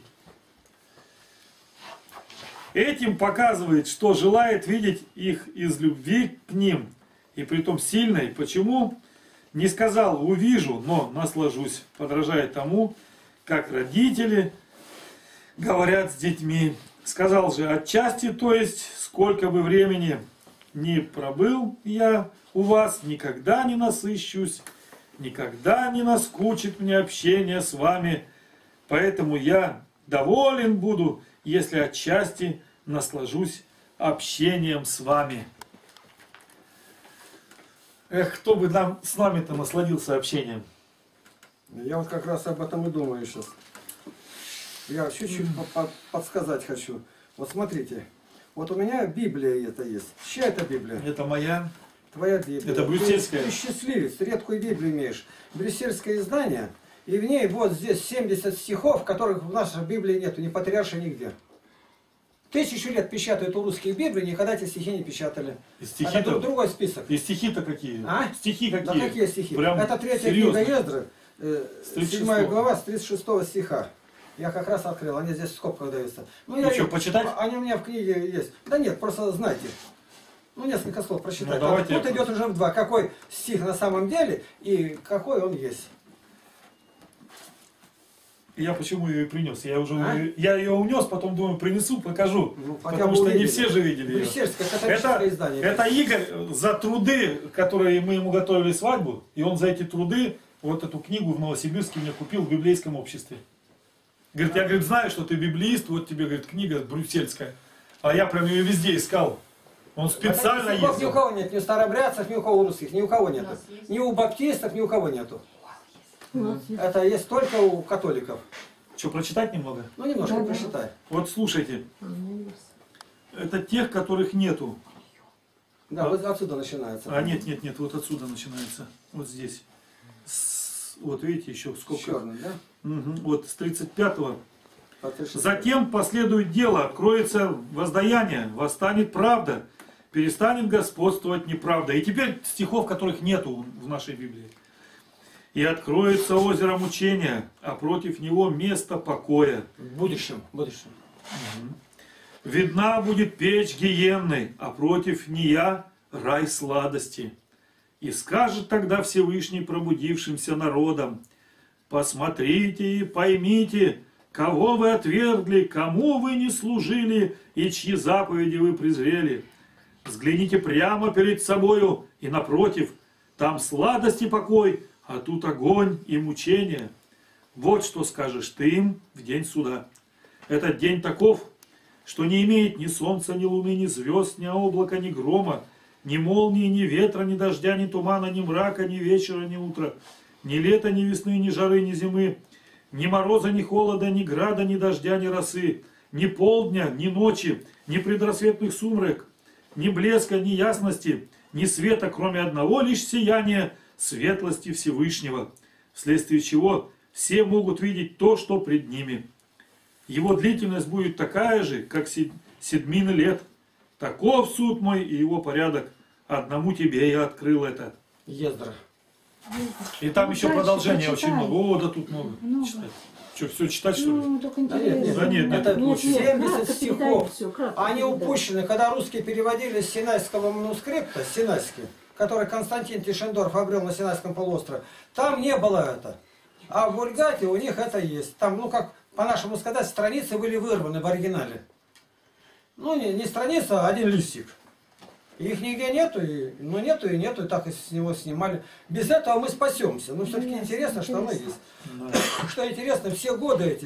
Этим показывает, что желает видеть их из любви к ним, и притом сильной. Почему? Не сказал увижу, но наслажусь, подражая тому, как родители говорят с детьми. Сказал же отчасти, то есть сколько бы времени ни пробыл я у вас, никогда не насыщусь, никогда не наскучит мне общение с вами, поэтому я доволен буду, если отчасти наслажусь общением с вами. Эх, кто бы с нами-то насладился общением? Я вот как раз об этом и думаю сейчас. Я чуть-чуть подсказать хочу. Вот смотрите. Вот у меня Библия это есть. Чья это Библия? Это моя. Твоя Библия. Это брюссельская. Ты счастливец, редкую Библию имеешь. Брюссельское издание, и в ней вот здесь 70 стихов, которых в нашей Библии нету, не потерявши нигде. 1000 лет печатают у русских Библий, никогда эти стихи не печатали. И стихи-то- Это другой список. И стихи-то какие? А? Стихи Да какие? какие стихи? Прям Это 3 серьезно. книга Ездры, 36. 7 глава с 36 стиха. Я как раз открыл, они здесь в скобках даются. Ну, Ну что, почитать? Они у меня в книге есть. Да нет, просто знайте. Ну, несколько слов прочитать. Ну, давайте Тут я- идет уже в два. Какой стих на самом деле и какой он есть. Я почему ее и принес? Я уже А? я ее унес, потом думаю, принесу, покажу. Ну, хотя потому бы что не увидели. все же видели ее. Брюссельское католическое издание. Это Игорь за труды, которые мы ему готовили свадьбу, и он за эти труды вот эту книгу в Новосибирске мне купил в библейском обществе. Говорит, я говорит, знаю, что ты библеист, вот тебе, говорит, книга брюссельская. А я прям ее везде искал. Он специально А таких стихов ни у ездил. кого нет, ни у старобрядцев, ни у кого русских, ни у кого нет. Ни у баптистов, ни у кого нету. У нас есть. Это есть только у католиков. Что, прочитать немного? Ну, немножко Да-да. прочитай. Вот слушайте, А, у меня есть. это тех, которых нету. Да, вот отсюда начинается. А нет, вот отсюда начинается. Вот здесь. Вот видите, еще сколько. Черный, да? Вот с 35-го. По 36. Затем последует дело, откроется воздаяние, восстанет правда, перестанет господствовать неправда. И теперь стихов, которых нету в нашей Библии. И откроется озеро мучения, а против него место покоя. В будущем. В будущем. Видна будет печь гиенной, а против нея рай сладости. И скажет тогда Всевышний пробудившимся народам: посмотрите и поймите, кого вы отвергли, кому вы не служили и чьи заповеди вы презрели. Взгляните прямо перед собою, и напротив, там сладость и покой, а тут огонь и мучение. Вот что скажешь ты им в день суда. Этот день таков, что не имеет ни солнца, ни луны, ни звезд, ни облака, ни грома, ни молнии, ни ветра, ни дождя, ни тумана, ни мрака, ни вечера, ни утра, ни лета, ни весны, ни жары, ни зимы, ни мороза, ни холода, ни града, ни дождя, ни росы, ни полдня, ни ночи, ни предрассветных сумрак, ни блеска, ни ясности, ни света, кроме одного лишь сияния светлости Всевышнего, вследствие чего все могут видеть то, что пред ними. Его длительность будет такая же, как седмины лет. Таков суд мой и его порядок. Одному тебе я открыл это. Ездра. И там Ну, еще дальше продолжение почитай. очень много. О, да тут много. Много. Читать. Что, все читать, что ли? Ну, только Да нет, интересно. Да нет, это Нет, очень. нет, 70 кратко стихов. передай всё, кратко Они передай. упущены, когда русские переводили с синайского манускрипта, синайский, который Константин Тишендорф обрел на Синайском полуострове, там не было это. А в Вульгате у них это есть. Там, ну как по-нашему сказать, страницы были вырваны в оригинале. Ну, не страница, а один листик. Их нигде нету, нету, и так и с него снимали. Без этого мы спасемся. Но все-таки интересно, что оно есть. Что интересно, все годы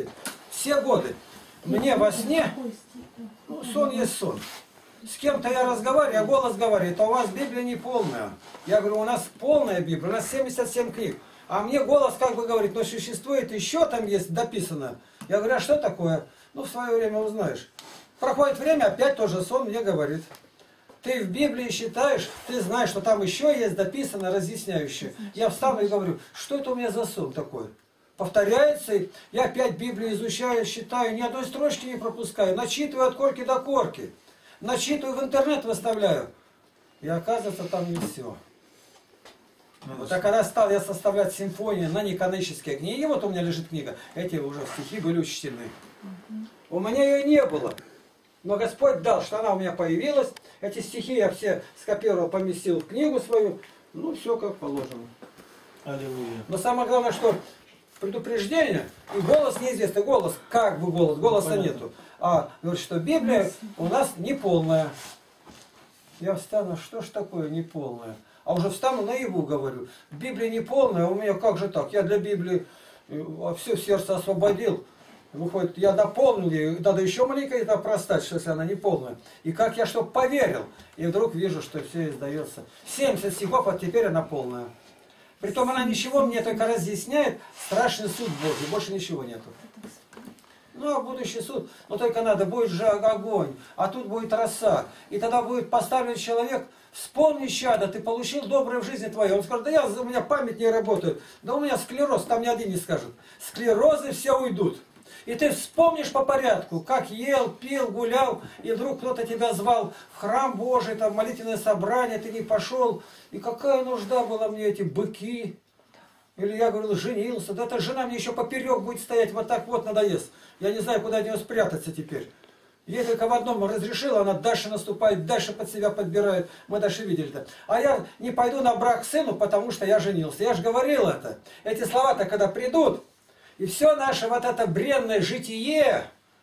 мне во сне, Какой стих? ну, сон есть сон. С кем-то я разговариваю, а голос говорит, а у вас Библия не полная. Я говорю, у нас полная Библия, у нас 77 книг. А мне голос как бы говорит, но существует еще там есть дописано. Я говорю, а что такое? Ну, в свое время узнаешь. Проходит время, опять тоже сон мне говорит. Ты в Библии считаешь, ты знаешь, что там еще есть дописано, разъясняющее. Я встану и говорю, что это у меня за сон такой? Повторяется, и я опять Библию изучаю, считаю, ни одной строчки не пропускаю, начитываю от корки до корки, начитываю, в интернет выставляю. И оказывается, там не все. Вот, а когда стал я составлять симфонию на неканонические книги, вот у меня лежит книга, эти уже стихи были учтены. У меня ее не было. Но Господь дал, что она у меня появилась. Эти стихи я все скопировал, поместил в книгу свою. Ну, все как положено. Аллилуйя. Но самое главное, что предупреждение, и голос неизвестный. Голос, как бы голос, голоса Понятно. нету. А говорит, что Библия у нас неполная. Я встану, что ж такое неполная? А уже встану наяву, говорю. Библия неполная, а у меня как же так? Я для Библии все сердце освободил. Выходит, я дополнил ее, надо еще маленько это простать, что если она не полная. И как я что поверил, и вдруг вижу, что все издается. 70 стихов, а теперь она полная. Притом она ничего мне только разъясняет, страшный суд Божий, больше ничего нету. Ну, а будущий суд, но только надо, будет же огонь, а тут будет роса. И тогда будет поставлен человек, вспомни, чадо, ты получил доброе в жизни твое. Он скажет, да у меня память не работает, да у меня склероз, там ни один не скажет. Склерозы все уйдут. И ты вспомнишь по порядку, как ел, пил, гулял, и вдруг кто-то тебя звал в храм Божий, там молитвенное собрание, ты не пошел. И какая нужда была мне эти быки. Или я говорил, женился, да эта жена мне еще поперек будет стоять, вот так вот надоест. Я не знаю, куда от нее спрятаться теперь. Ей только в одном разрешила, она дальше наступает, дальше под себя подбирает. Мы дальше видели-то. А я не пойду на брак сыну, потому что я женился. Я же говорил это. Эти слова-то когда придут, и все наше вот это бренное житие,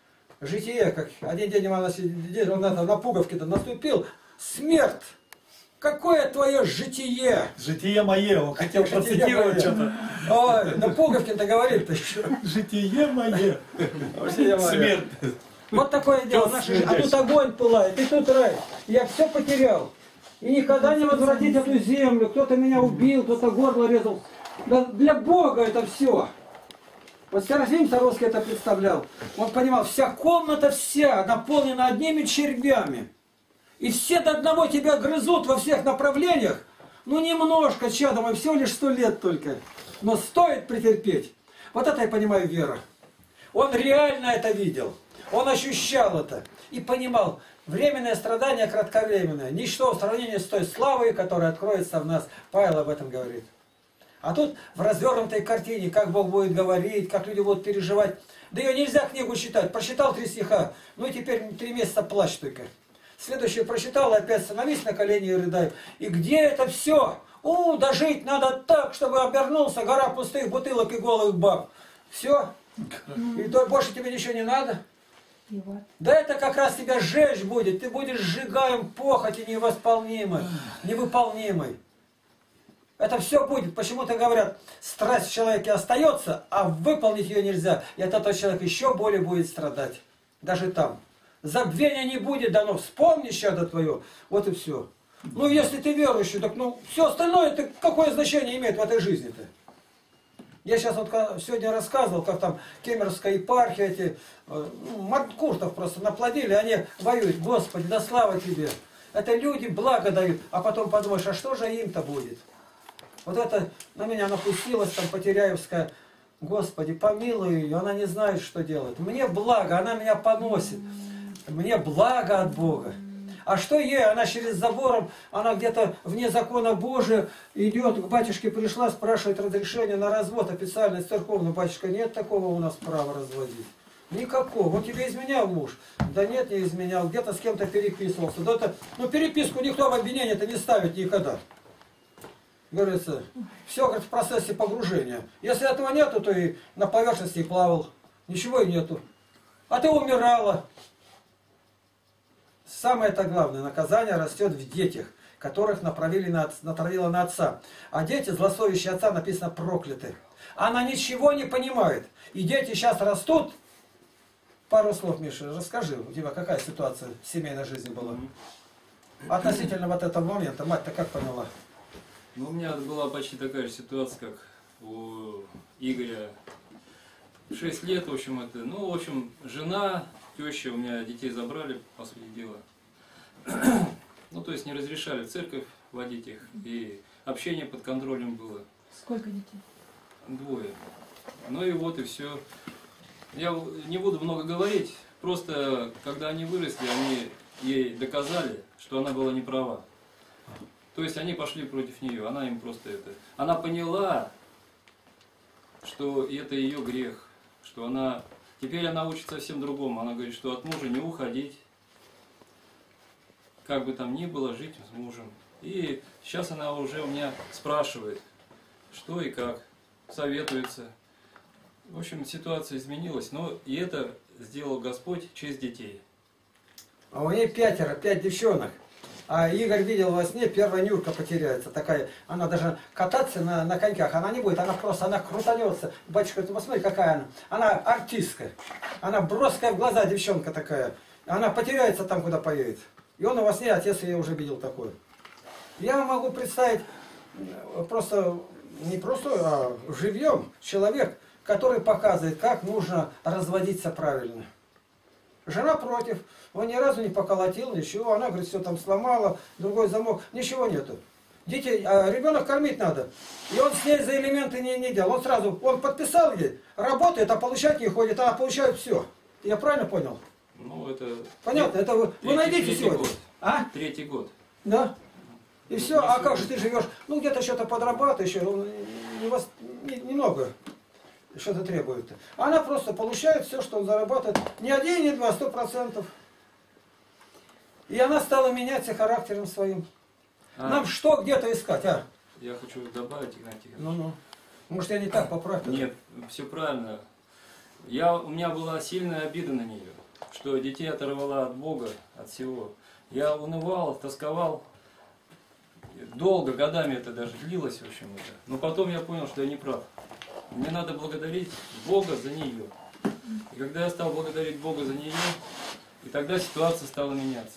как один день он на пуговке-то наступил, смерть. Какое твое житие? Житие мое, он хотел процитировать что-то. Ой, на Пуговкин-то говорит-то еще. Житие мое. Смерть. Вот такое дело. А тут огонь пылает, и тут рай. Я все потерял. И никогда не возвратить эту землю. Кто-то меня убил, кто-то горло резал. Да для Бога это все. Вот Серафим Саровский это представлял. Он понимал, вся комната вся наполнена одними червями. И все до одного тебя грызут во всех направлениях. Ну немножко, чадо мой, всего лишь 100 лет только. Но стоит претерпеть. Вот это я понимаю вера. Он реально это видел. Он ощущал это. И понимал, временное страдание кратковременное. Ничто в сравнении с той славой, которая откроется в нас. Павел об этом говорит. А тут в развернутой картине, как Бог будет говорить, как люди будут переживать. Да ее нельзя книгу читать. Прочитал 3 стиха, ну и теперь 3 месяца плачь только. Следующее прочитал, опять становись на колени и рыдай. И где это все? Дожить надо так, чтобы обернулся гора пустых бутылок и голых баб. Все? И то больше тебе ничего не надо? Да это как раз тебя сжечь будет. Ты будешь сжигаем похоти невосполнимой, невыполнимой. Это все будет. Почему-то говорят, страсть в человеке остается, а выполнить ее нельзя. И от этого человек еще более будет страдать. Даже там. Забвения не будет дано. Вспомни чадо твое. Вот и все. Ну, если ты верующий, так все остальное, это какое значение имеет в этой жизни-то? Я сейчас вот сегодня рассказывал, как там Кемеровская епархия, эти манкуртов просто наплодили, они воюют. Господи, да слава тебе. Это люди благо дают. А потом подумаешь, а что же им-то будет? Вот это на меня напустилась там Потеряевская. Господи, помилуй ее, она не знает, что делать. Мне благо, она меня поносит. Мне благо от Бога. А что ей? Она через забором, она где-то вне закона Божия идет, к батюшке пришла, спрашивает разрешение на развод официально церковный. Батюшка, нет такого у нас права разводить. Никакого. Вот тебе изменял муж? Да нет, не изменял. Где-то с кем-то переписывался. Да переписку никто в обвинение-то не ставит никогда. Говорится, все, говорит, в процессе погружения. Если этого нету, то и на поверхности плавал. Ничего и нету. А ты умирала. Самое-то главное, наказание растет в детях, которых натравила на отца. А дети, злословящие отца, написано прокляты. Она ничего не понимает. И дети сейчас растут. Пару слов, Миша, расскажи, у тебя какая ситуация в семейной жизни была? Относительно вот этого момента, мать-то как поняла? Ну, у меня была почти такая же ситуация, как у Игоря. 6 лет, в общем, жена, теща, у меня детей забрали, по сути дела. Ну, то есть не разрешали в церковь водить их, и общение под контролем было. Сколько детей? 2. Ну и вот и все. Я не буду много говорить, просто когда они выросли, они ей доказали, что она была не права. То есть они пошли против нее, она им просто это... Она поняла, что это ее грех, что она... Теперь она учит совсем другому. Она говорит, что от мужа не уходить, как бы там ни было, жить с мужем. И сейчас она уже у меня спрашивает, что и как, советуется. В общем, ситуация изменилась, но и это сделал Господь через детей. А у нее 5 девчонок. А Игорь видел во сне, первая Нюрка потеряется. Такая, она даже кататься на коньках, она не будет, она крутанется. Батюшка, ты посмотри, какая она. Она артистка. Она броская в глаза девчонка такая. Она потеряется там, куда поедет. И он во сне, отец ее уже видел такой. Я могу представить, просто, не просто, а живьем человек, который показывает, как нужно разводиться правильно. Жена против, он ни разу не поколотил, ничего. Она говорит, все там сломала, другой замок, ничего нету. Детей, ребенок кормить надо. И он с ней за элементы не делал. Он сразу, он подписал ей, работает, а получать не ходит, а получает все. Я правильно понял? Ну, это... Понятно, это вы найдите третий сегодня. год. А? 3-й год. Да. И все, а как же ты живешь? Ну где-то что-то подрабатываешь, немного что-то требует. Она просто получает все, что он зарабатывает. Не 1, не 2, 100%. И она стала меняться характером своим. Нам что где-то искать, а? Я хочу добавить, Игнатий. Ну-ну. Может, я не так поправил? Нет, все правильно. У меня была сильная обида на нее, что детей оторвала от Бога, от всего. Я унывал, тосковал. Долго, годами это даже длилось, в общем, это. Но потом я понял, что я не прав. Мне надо благодарить Бога за нее. И когда я стал благодарить Бога за нее, и тогда ситуация стала меняться.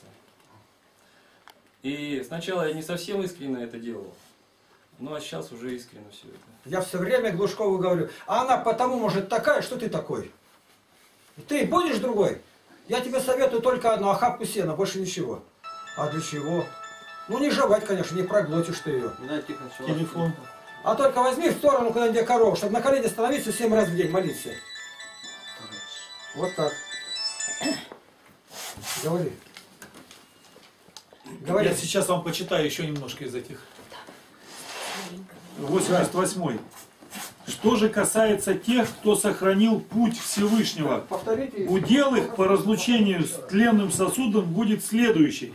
И сначала я не совсем искренне это делал, ну а сейчас уже искренне все это. Я все время Глушкову говорю, а она потому может такая, что ты такой. Ты будешь другой? Я тебе советую только одну, охапку сена, больше ничего. А для чего? Ну не жевать, конечно, не проглотишь ты ее. Телефон. А только возьми в сторону куда-нибудь корову, чтобы на колени становиться 7 раз в день, молиться. Вот так. Говори. Говори. Я сейчас вам почитаю еще немножко из этих. 88-й. Что же касается тех, кто сохранил путь Всевышнего, Повторите. удел их по разлучению с тленным сосудом будет следующий.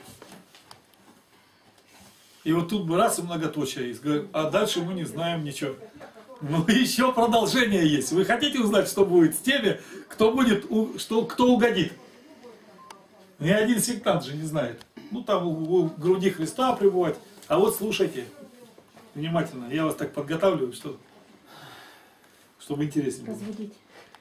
И вот тут бы раз и многоточие есть. А дальше мы не знаем ничего. Ну еще продолжение есть. Вы хотите узнать, что будет с теми, кто будет, кто угодит? Ни один сектант же не знает. Ну там у груди Христа пребывать. А вот слушайте внимательно. Я вас так подготавливаю, чтобы интереснее было. Разводить.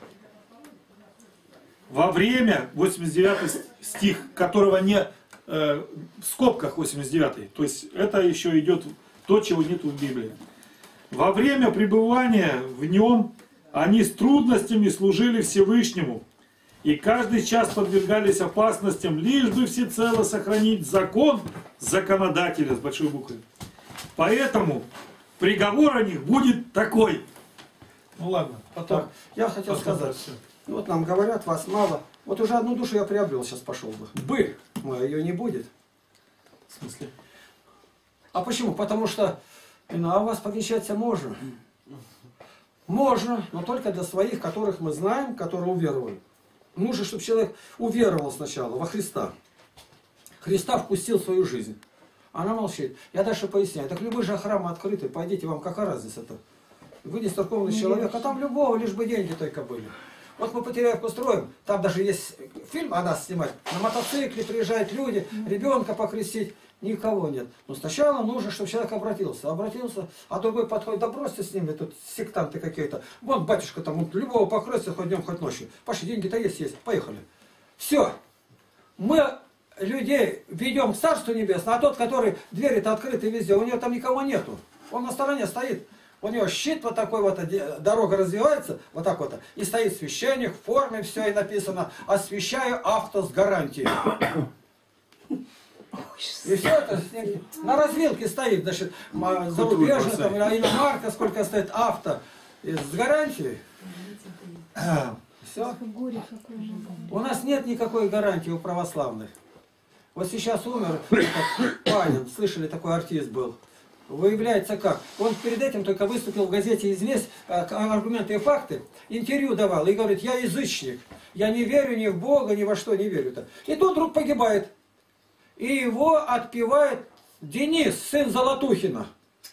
Во время, 89 стих, которого не в скобках 89, то есть это еще идет то, чего нет в Библии. Во время пребывания в нем они с трудностями служили Всевышнему, и каждый час подвергались опасностям, лишь бы всецело сохранить закон законодателя с большой буквы. Поэтому приговор о них будет такой. Ну ладно, потом. Так, я хотел сказать, Всё. ну, вот нам говорят, вас мало. Вот уже одну душу я приобрел, сейчас пошел бы. Но ее не будет. В смысле? А почему? Потому что а у вас повенчаться можно. Можно, но только для своих, которых мы знаем, которые уверовали. Нужно, чтобы человек уверовал сначала во Христа. Христа впустил в свою жизнь. Она молчит. Я дальше поясняю. Так любые же храмы открыты. Пойдите, вам какая разница-то? Вы не церковный человек, а там любого, лишь бы деньги только были. Вот мы Потеряевку строим, там даже есть фильм о нас снимать. На мотоцикле приезжают люди, ребенка покрестить. Никого нет. Но сначала нужно, чтобы человек обратился, а другой подходит, да бросьте с ними, тут сектанты какие-то. Вон батюшка там, вот, любого покрестия хоть днем, хоть ночью. Пошли, деньги-то есть, поехали. Все. Мы людей ведем к Царству Небесному, а тот, который двери-то открыты везде, у него там никого нету. Он на стороне стоит. У него щит вот такой вот, дорога развивается, вот так вот. И стоит священник в форме, все и написано, освящаю авто с гарантией. И все это на развилке стоит, значит, зарубежно, там, иномарка, сколько стоит, авто с гарантией. Все. Горе какое же. У нас нет никакой гарантии у православных. Вот сейчас умер этот Панин, слышали, такой артист был. Выявляется как? Он перед этим только выступил в газете «Известь», аргументы и факты, интервью давал и говорит, я язычник, я не верю ни в Бога, ни во что не верю-то. И тут вдруг погибает. И его отпевает Денис, сын Золотухина.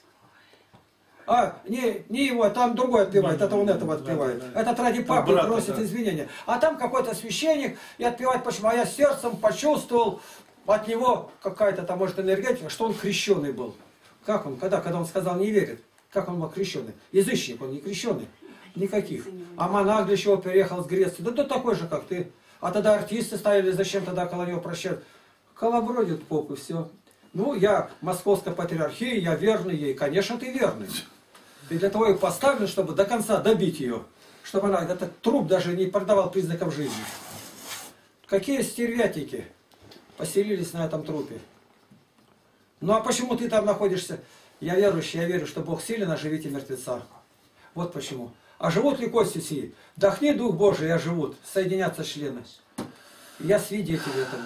Не его, там другой отпевает, это он этого отпевает. Этот ради папы просит извинения. А там какой-то священник и отпевает, почему? А я сердцем почувствовал от него какая-то там, может, энергетика, что он крещеный был. Как он, когда он сказал не верит, как он был крещеный? Язычник, он не крещеный. Никаких. А монах для чего переехал с Греции? Да такой же, как ты. А тогда артисты ставили, зачем тогда около него прощать? Колобродит поп и все. Ну, я московская патриархия, я верный ей. Конечно, ты верный. Ты для того и поставлен, чтобы до конца добить ее. чтобы она, этот труп даже не продавал признаков жизни. Какие стервятники поселились на этом трупе. Ну а почему ты там находишься? Я верующий, я верю, что Бог силен оживить и мертвеца. Вот почему. А живут ли кости сии? Вдохни Дух Божий, и оживут, соединятся члены. Я свидетель этому.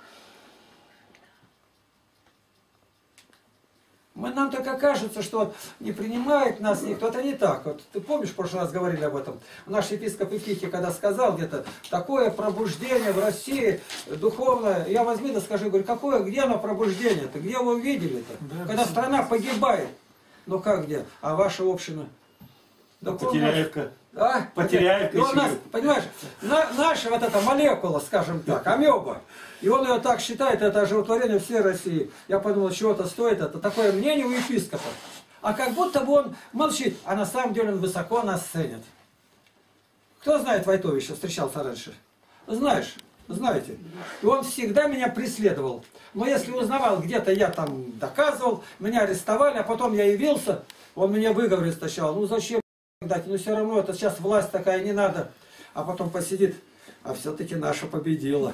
Нам только кажется, что вот не принимает нас никто. Это не так. Вот ты помнишь, в прошлый раз говорили об этом. Наш епископ Ифики, когда сказал где-то, такое пробуждение в России духовное. Я возьми да скажи, говорю, какое, где оно пробуждение-то? Где вы увидели-то? Да, Когда страна погибает. Ну как где? А ваша община? Потеряевка. А? Потеряевка. И он нас, понимаешь, наша вот эта молекула, скажем так, амеба. И он ее так считает, это оживотворение всей России. Я подумал, чего-то стоит это. Такое мнение у епископа. А как будто бы он молчит, а на самом деле он высоко нас ценит. Кто знает Войтовича, встречался раньше? Знаешь, знаете. И он всегда меня преследовал. Но если узнавал, где-то я там доказывал, меня арестовали, а потом я явился, он меня выговор истощал. Ну зачем дать? Ну все равно, это сейчас власть такая, не надо. А потом посидит, а все-таки наша победила.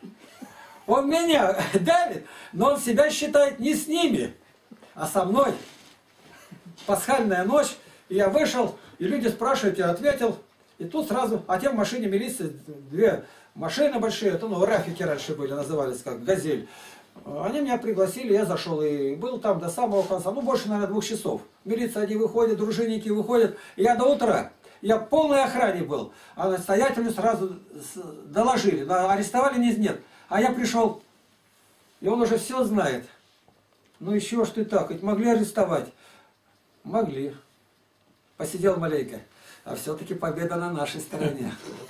Он меня давит, но он себя считает не с ними, а со мной. Пасхальная ночь, и я вышел, и люди спрашивают, я ответил, и тут сразу, а те в машине милиции, две машины большие, это, ну, рафики раньше были, назывались как «Газель». Они меня пригласили, я зашел и был там до самого конца, ну, больше, наверное, 2 часов. Милиция, они выходят, дружинники выходят, и я до утра. Я в полной охране был, а настоятелю сразу доложили, арестовали нет. А я пришел, и он уже все знает. Ну еще ж ты так, ведь могли арестовать. Могли. Посидел маленько. А все-таки победа на нашей стороне.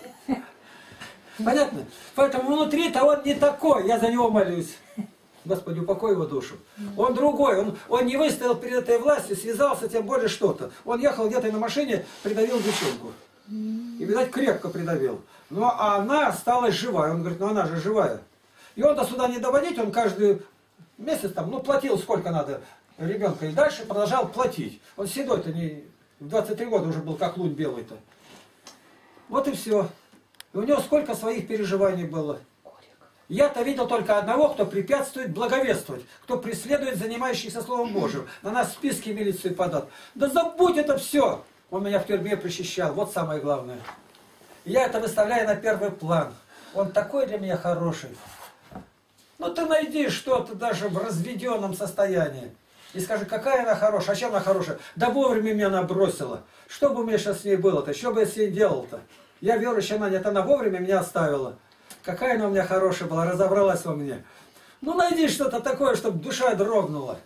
Понятно? Поэтому внутри-то он не такой, я за него молюсь. Господи, упокой его душу. Он другой, он не выстоял перед этой властью, связался, тем более что-то. Он ехал где-то на машине, придавил девчонку. И, видать, крепко придавил. Ну, а она осталась живая. Он говорит, ну она же живая. И он до суда не доводить, он каждый месяц там, ну, платил сколько надо ребенка. И дальше продолжал платить. Он седой-то не... В 23 года уже был как лунь белый-то. Вот и все. И у него сколько своих переживаний было. Я-то видел только одного, кто препятствует благовествовать, кто преследует занимающихся Словом Божьим. На нас списки милиции подат. Да забудь это все! Он меня в тюрьме причащал. Вот самое главное. Я это выставляю на первый план. Он такой для меня хороший. Ну ты найди что-то даже в разведенном состоянии. И скажи, какая она хорошая, а чем она хорошая? Да вовремя меня она бросила. Что бы у меня сейчас с ней было-то? Что бы я с ней делал-то? Я верующая, она нет, она вовремя меня оставила. Какая она у меня хорошая была, разобралась во мне. Ну найди что-то такое, чтобы душа дрогнула.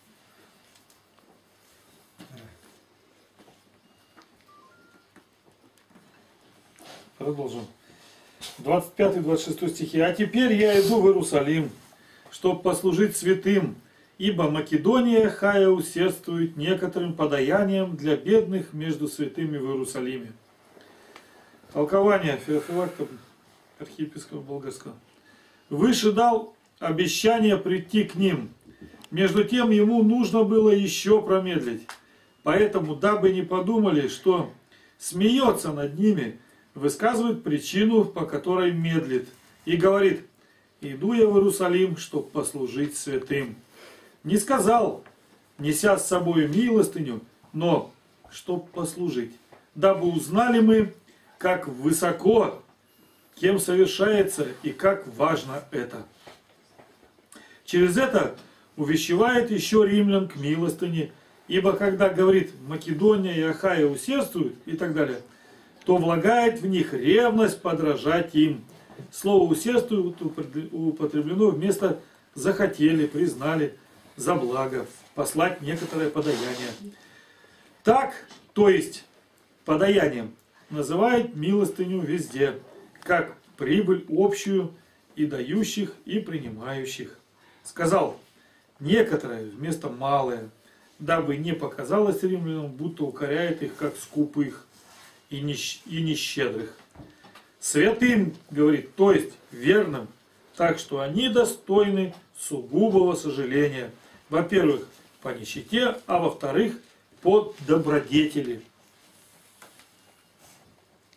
Продолжим. 25-26 стихи. «А теперь я иду в Иерусалим, чтобы послужить святым, ибо Македония, Ахайя усердствует некоторым подаянием для бедных между святыми в Иерусалиме». Толкование Феофилакта, архиепископа Болгарского. «Выше дал обещание прийти к ним. Между тем ему нужно было еще промедлить. Поэтому, дабы не подумали, что смеется над ними, высказывает причину, по которой медлит, и говорит: иду я в Иерусалим, чтобы послужить святым. Не сказал, неся с собой милостыню, но чтоб послужить, дабы узнали мы, как высоко, кем совершается и как важно это. Через это увещевает еще римлян к милостыне, ибо когда говорит Македония и Ахайя усердствуют и так далее, то влагает в них ревность подражать им. Слово усердствуют употреблено вместо захотели, признали, за благо, послать некоторое подаяние. Так, то есть подаянием, называет милостыню везде, как прибыль общую и дающих, и принимающих. Сказал некоторое вместо малое, дабы не показалось римлянам, будто укоряет их как скупых и нещедрых. Святым, говорит, то есть верным, так что они достойны сугубого сожаления. Во-первых, по нищете, а во-вторых, по добродетели.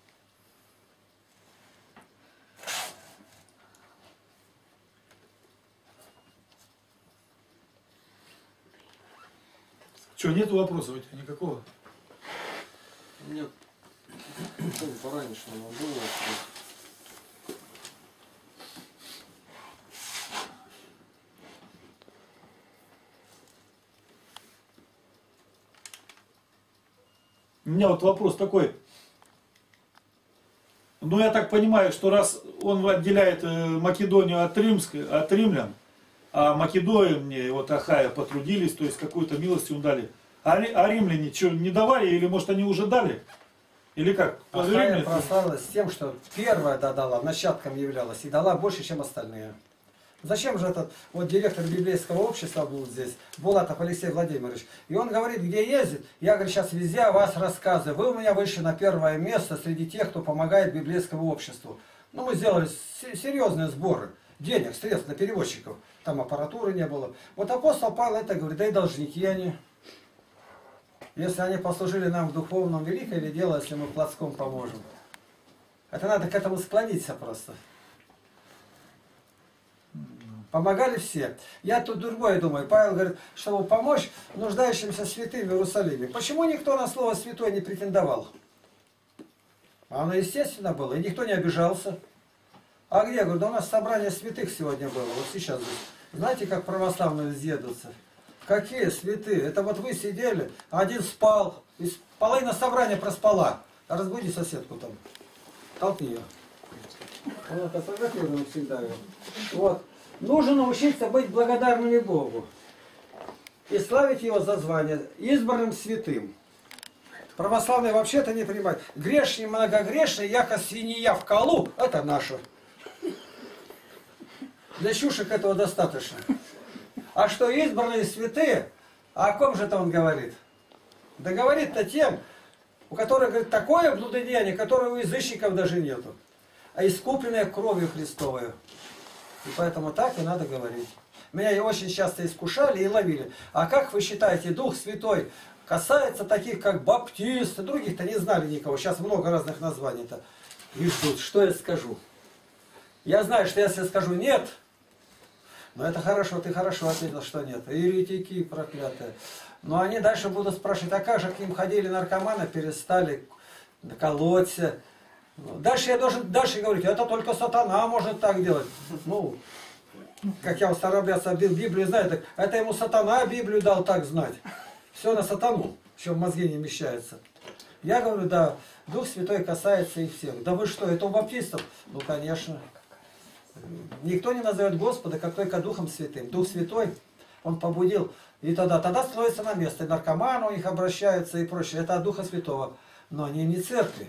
Что, нету вопросов у тебя никакого? У меня пораньше было. У меня вот вопрос такой. Ну, я так понимаю, что раз он отделяет Македонию от римлян, а Македония и вот Ахая потрудились, то есть какую-то милость им дали. А римляне что, не давали? Или, может, они уже дали? Или как? Ахая прославилась тем, что первая дала, начатком являлась, и дала больше, чем остальные. Зачем же этот вот директор библейского общества был здесь, Булатов Алексей Владимирович, и он говорит, где ездит, я, говорю, сейчас везде о вас рассказываю, вы у меня вышли на первое место среди тех, кто помогает библейскому обществу. Ну, мы сделали серьезные сборы денег, средств на переводчиков, там аппаратуры не было. Вот апостол Павел это говорит, да и должники они. Если они послужили нам в духовном, великое ли дело, если мы в плотском поможем? Это надо к этому склониться просто. Помогали все. Я тут другое думаю. Павел говорит, чтобы помочь нуждающимся святым в Иерусалиме. Почему никто на слово святой не претендовал? Оно естественно было, и никто не обижался. А где? Я говорю, да у нас собрание святых сегодня было, вот сейчас. Знаете, как православные съедутся? Какие святые? Это вот вы сидели, один спал, и половина собрания проспала. Разбуди соседку там, толкни ее. Она фотографирует всегда ее. Вот. Нужно научиться быть благодарными Богу и славить Его за звание избранным святым. Православные вообще-то не понимают. Грешный, многогрешный, яко свинья в колу, это наше. Для чушек этого достаточно. А что избранные святые, а о ком же это он говорит? Да говорит-то тем, у которых, говорит, такое блудодеяние, которое у язычников даже нету, а искупленное кровью Христовой. И поэтому так и надо говорить. Меня и очень часто искушали и ловили. А как вы считаете, Дух Святой касается таких, как баптисты, других-то не знали никого. Сейчас много разных названий-то. И ждут, что я скажу. Я знаю, что если скажу нет, но это хорошо, ты хорошо ответил, что нет. Еретики проклятые. Но они дальше будут спрашивать, а как же к ним ходили наркоманы, перестали колоться. Дальше я должен говорить, это только сатана может так делать. Ну, как я у старообрядца Библию знаю, так это ему сатана Библию дал так знать. Все на сатану, что в мозге не вмещается. Я говорю, да, Дух Святой касается их всех. Да вы что, это у баптистов? Ну, конечно. Никто не назовет Господа, как только Духом Святым. Дух Святой, Он побудил. И тогда становится на место. И наркоманы у них обращаются и прочее. Это от Духа Святого. Но они не церкви.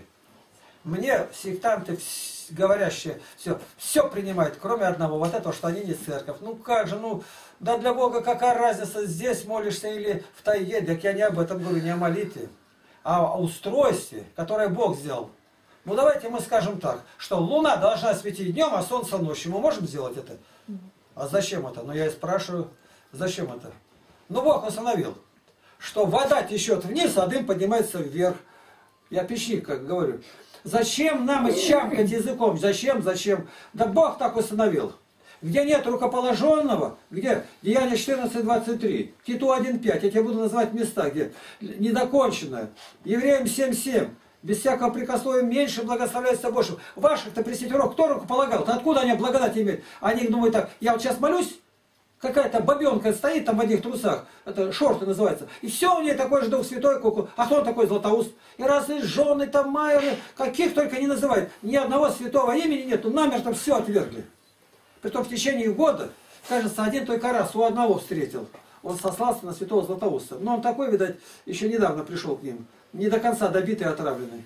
Мне сектанты, говорящие, все принимают, кроме одного, вот этого, что они не церковь. Ну как же, ну, да для Бога какая разница, здесь молишься или в тайге, так я не об этом говорю, не о молитве, а о устройстве, которое Бог сделал. Ну давайте мы скажем так, что Луна должна светить днем, а Солнце ночью. Мы можем сделать это? А зачем это? Ну я и спрашиваю, зачем это? Ну Бог установил, что вода течет вниз, а дым поднимается вверх. Я печник, как говорю. Зачем нам чамкать языком? Зачем? Да Бог так установил. Где нет рукоположенного, где Деяние 14:23, Титу 1:5, я тебе буду называть места, где недоконченное. Евреям 7:7, без всякого прикословия меньше благословляется больше. Ваших-то пресвитеров кто руку полагал? То откуда они благодать имеют? Они думают так, я вот сейчас молюсь, какая-то бабенка стоит там в одних трусах, это шорты называется, и все у нее такой же Дух Святой, куку. А кто он такой Златоуст? И разные жены там, майоры, каких только не называют. Ни одного святого имени нету, намертво все отвергли. Притом в течение года, кажется, один только раз у одного встретил. Он сослался на святого Златоуста. Но он такой, видать, еще недавно пришел к ним. Не до конца добитый и отравленный.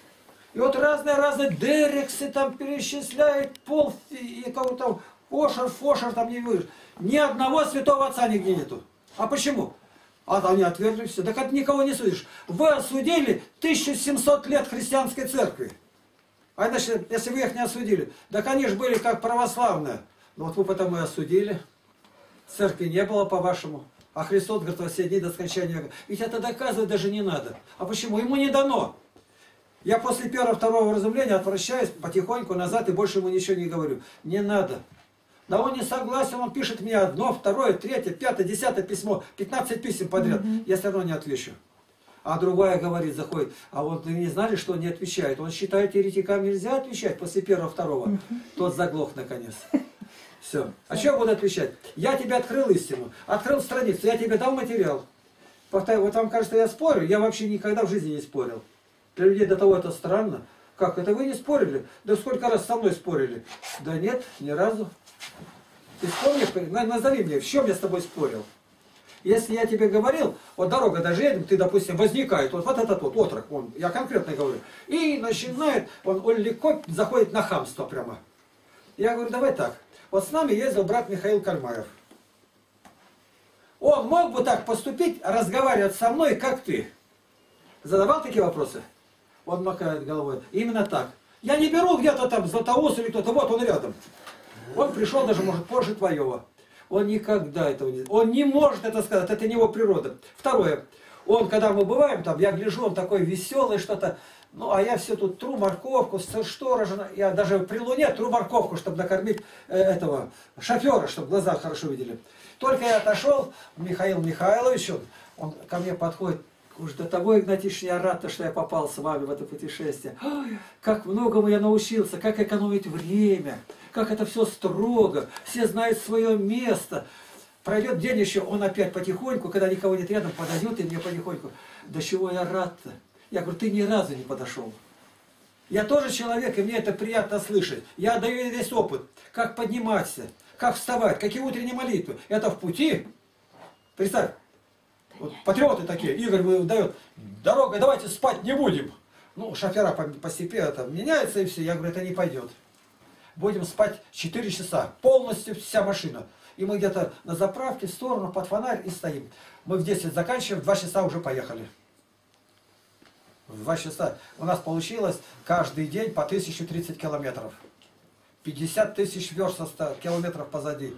И вот разные дерексы там перечисляют, пол и кого-то Фошер там не выжил. Ни одного святого отца нигде нету. А почему? А они отвергли все. Так это никого не судишь. Вы осудили 1700 лет христианской церкви. А иначе, если вы их не осудили, так они же были как православные. Ну вот вы потому и осудили. Церкви не было по-вашему. А Христос говорит, во все дни до скончания века. Ведь это доказывать даже не надо. А почему? Ему не дано. Я после первого-второго вразумления отвращаюсь потихоньку назад и больше ему ничего не говорю. Не надо. Да он не согласен, он пишет мне одно, второе, третье, пятое, 10 письмо, 15 писем подряд. Я все равно не отвечу. А другая говорит, заходит, а вот вы не знали, что он не отвечает? Он считает, еретикам нельзя отвечать после первого, второго. Тот заглох наконец. Все. А что я буду отвечать? Я тебе открыл истину, открыл страницу, я тебе дал материал. Повторяю, вот вам кажется, я спорю, я вообще никогда в жизни не спорил. Для людей до того это странно. Как, это вы не спорили? Да сколько раз со мной спорили? Да нет, ни разу. Ты вспомни, назови мне, в чем я с тобой спорил? Если я тебе говорил, вот дорога даже едем, ты, допустим, возникает, вот этот вот отрок, он, я конкретно говорю, и начинает, он легко заходит на хамство прямо. Я говорю, давай так, вот с нами ездил брат Михаил Кальмаев. Он мог бы так поступить, разговаривать со мной, как ты. Задавал такие вопросы? Он макает головой. Именно так. Я не беру где-то там Златоуст или кто-то, вот он рядом. Он пришел даже, может, позже твоего. Он никогда этого не... Он не может это сказать, это не его природа. Второе. Он, когда мы бываем там, я гляжу, он такой веселый, что-то. Ну, а я все тут тру морковку, сторожа. Я даже при луне тру морковку, чтобы накормить этого шофера, чтобы глаза хорошо видели. Только я отошел, Михаил Михайлович, он ко мне подходит. Уж до того, Игнатьевич, я рад, что я попал с вами в это путешествие. Ой, как многому я научился, как экономить время, как это все строго, все знают свое место. Пройдет день еще, он опять потихоньку, когда никого нет рядом, подойдет и мне потихоньку. До чего я рад-то? Я говорю, ты ни разу не подошел. Я тоже человек, и мне это приятно слышать. Я даю весь опыт, как подниматься, как вставать, какие утренние молитвы. Это в пути. Представь. Вот патриоты такие, Игорь выдает, дорога, давайте спать не будем. Ну, шофера постепенно там меняется и все. Я говорю, это не пойдет. Будем спать 4 часа, полностью вся машина. И мы где-то на заправке, в сторону, под фонарь и стоим. Мы в 10 заканчиваем, в 2 часа уже поехали. В 2 часа. У нас получилось каждый день по 1030 километров. 50 тысяч верст километров позади.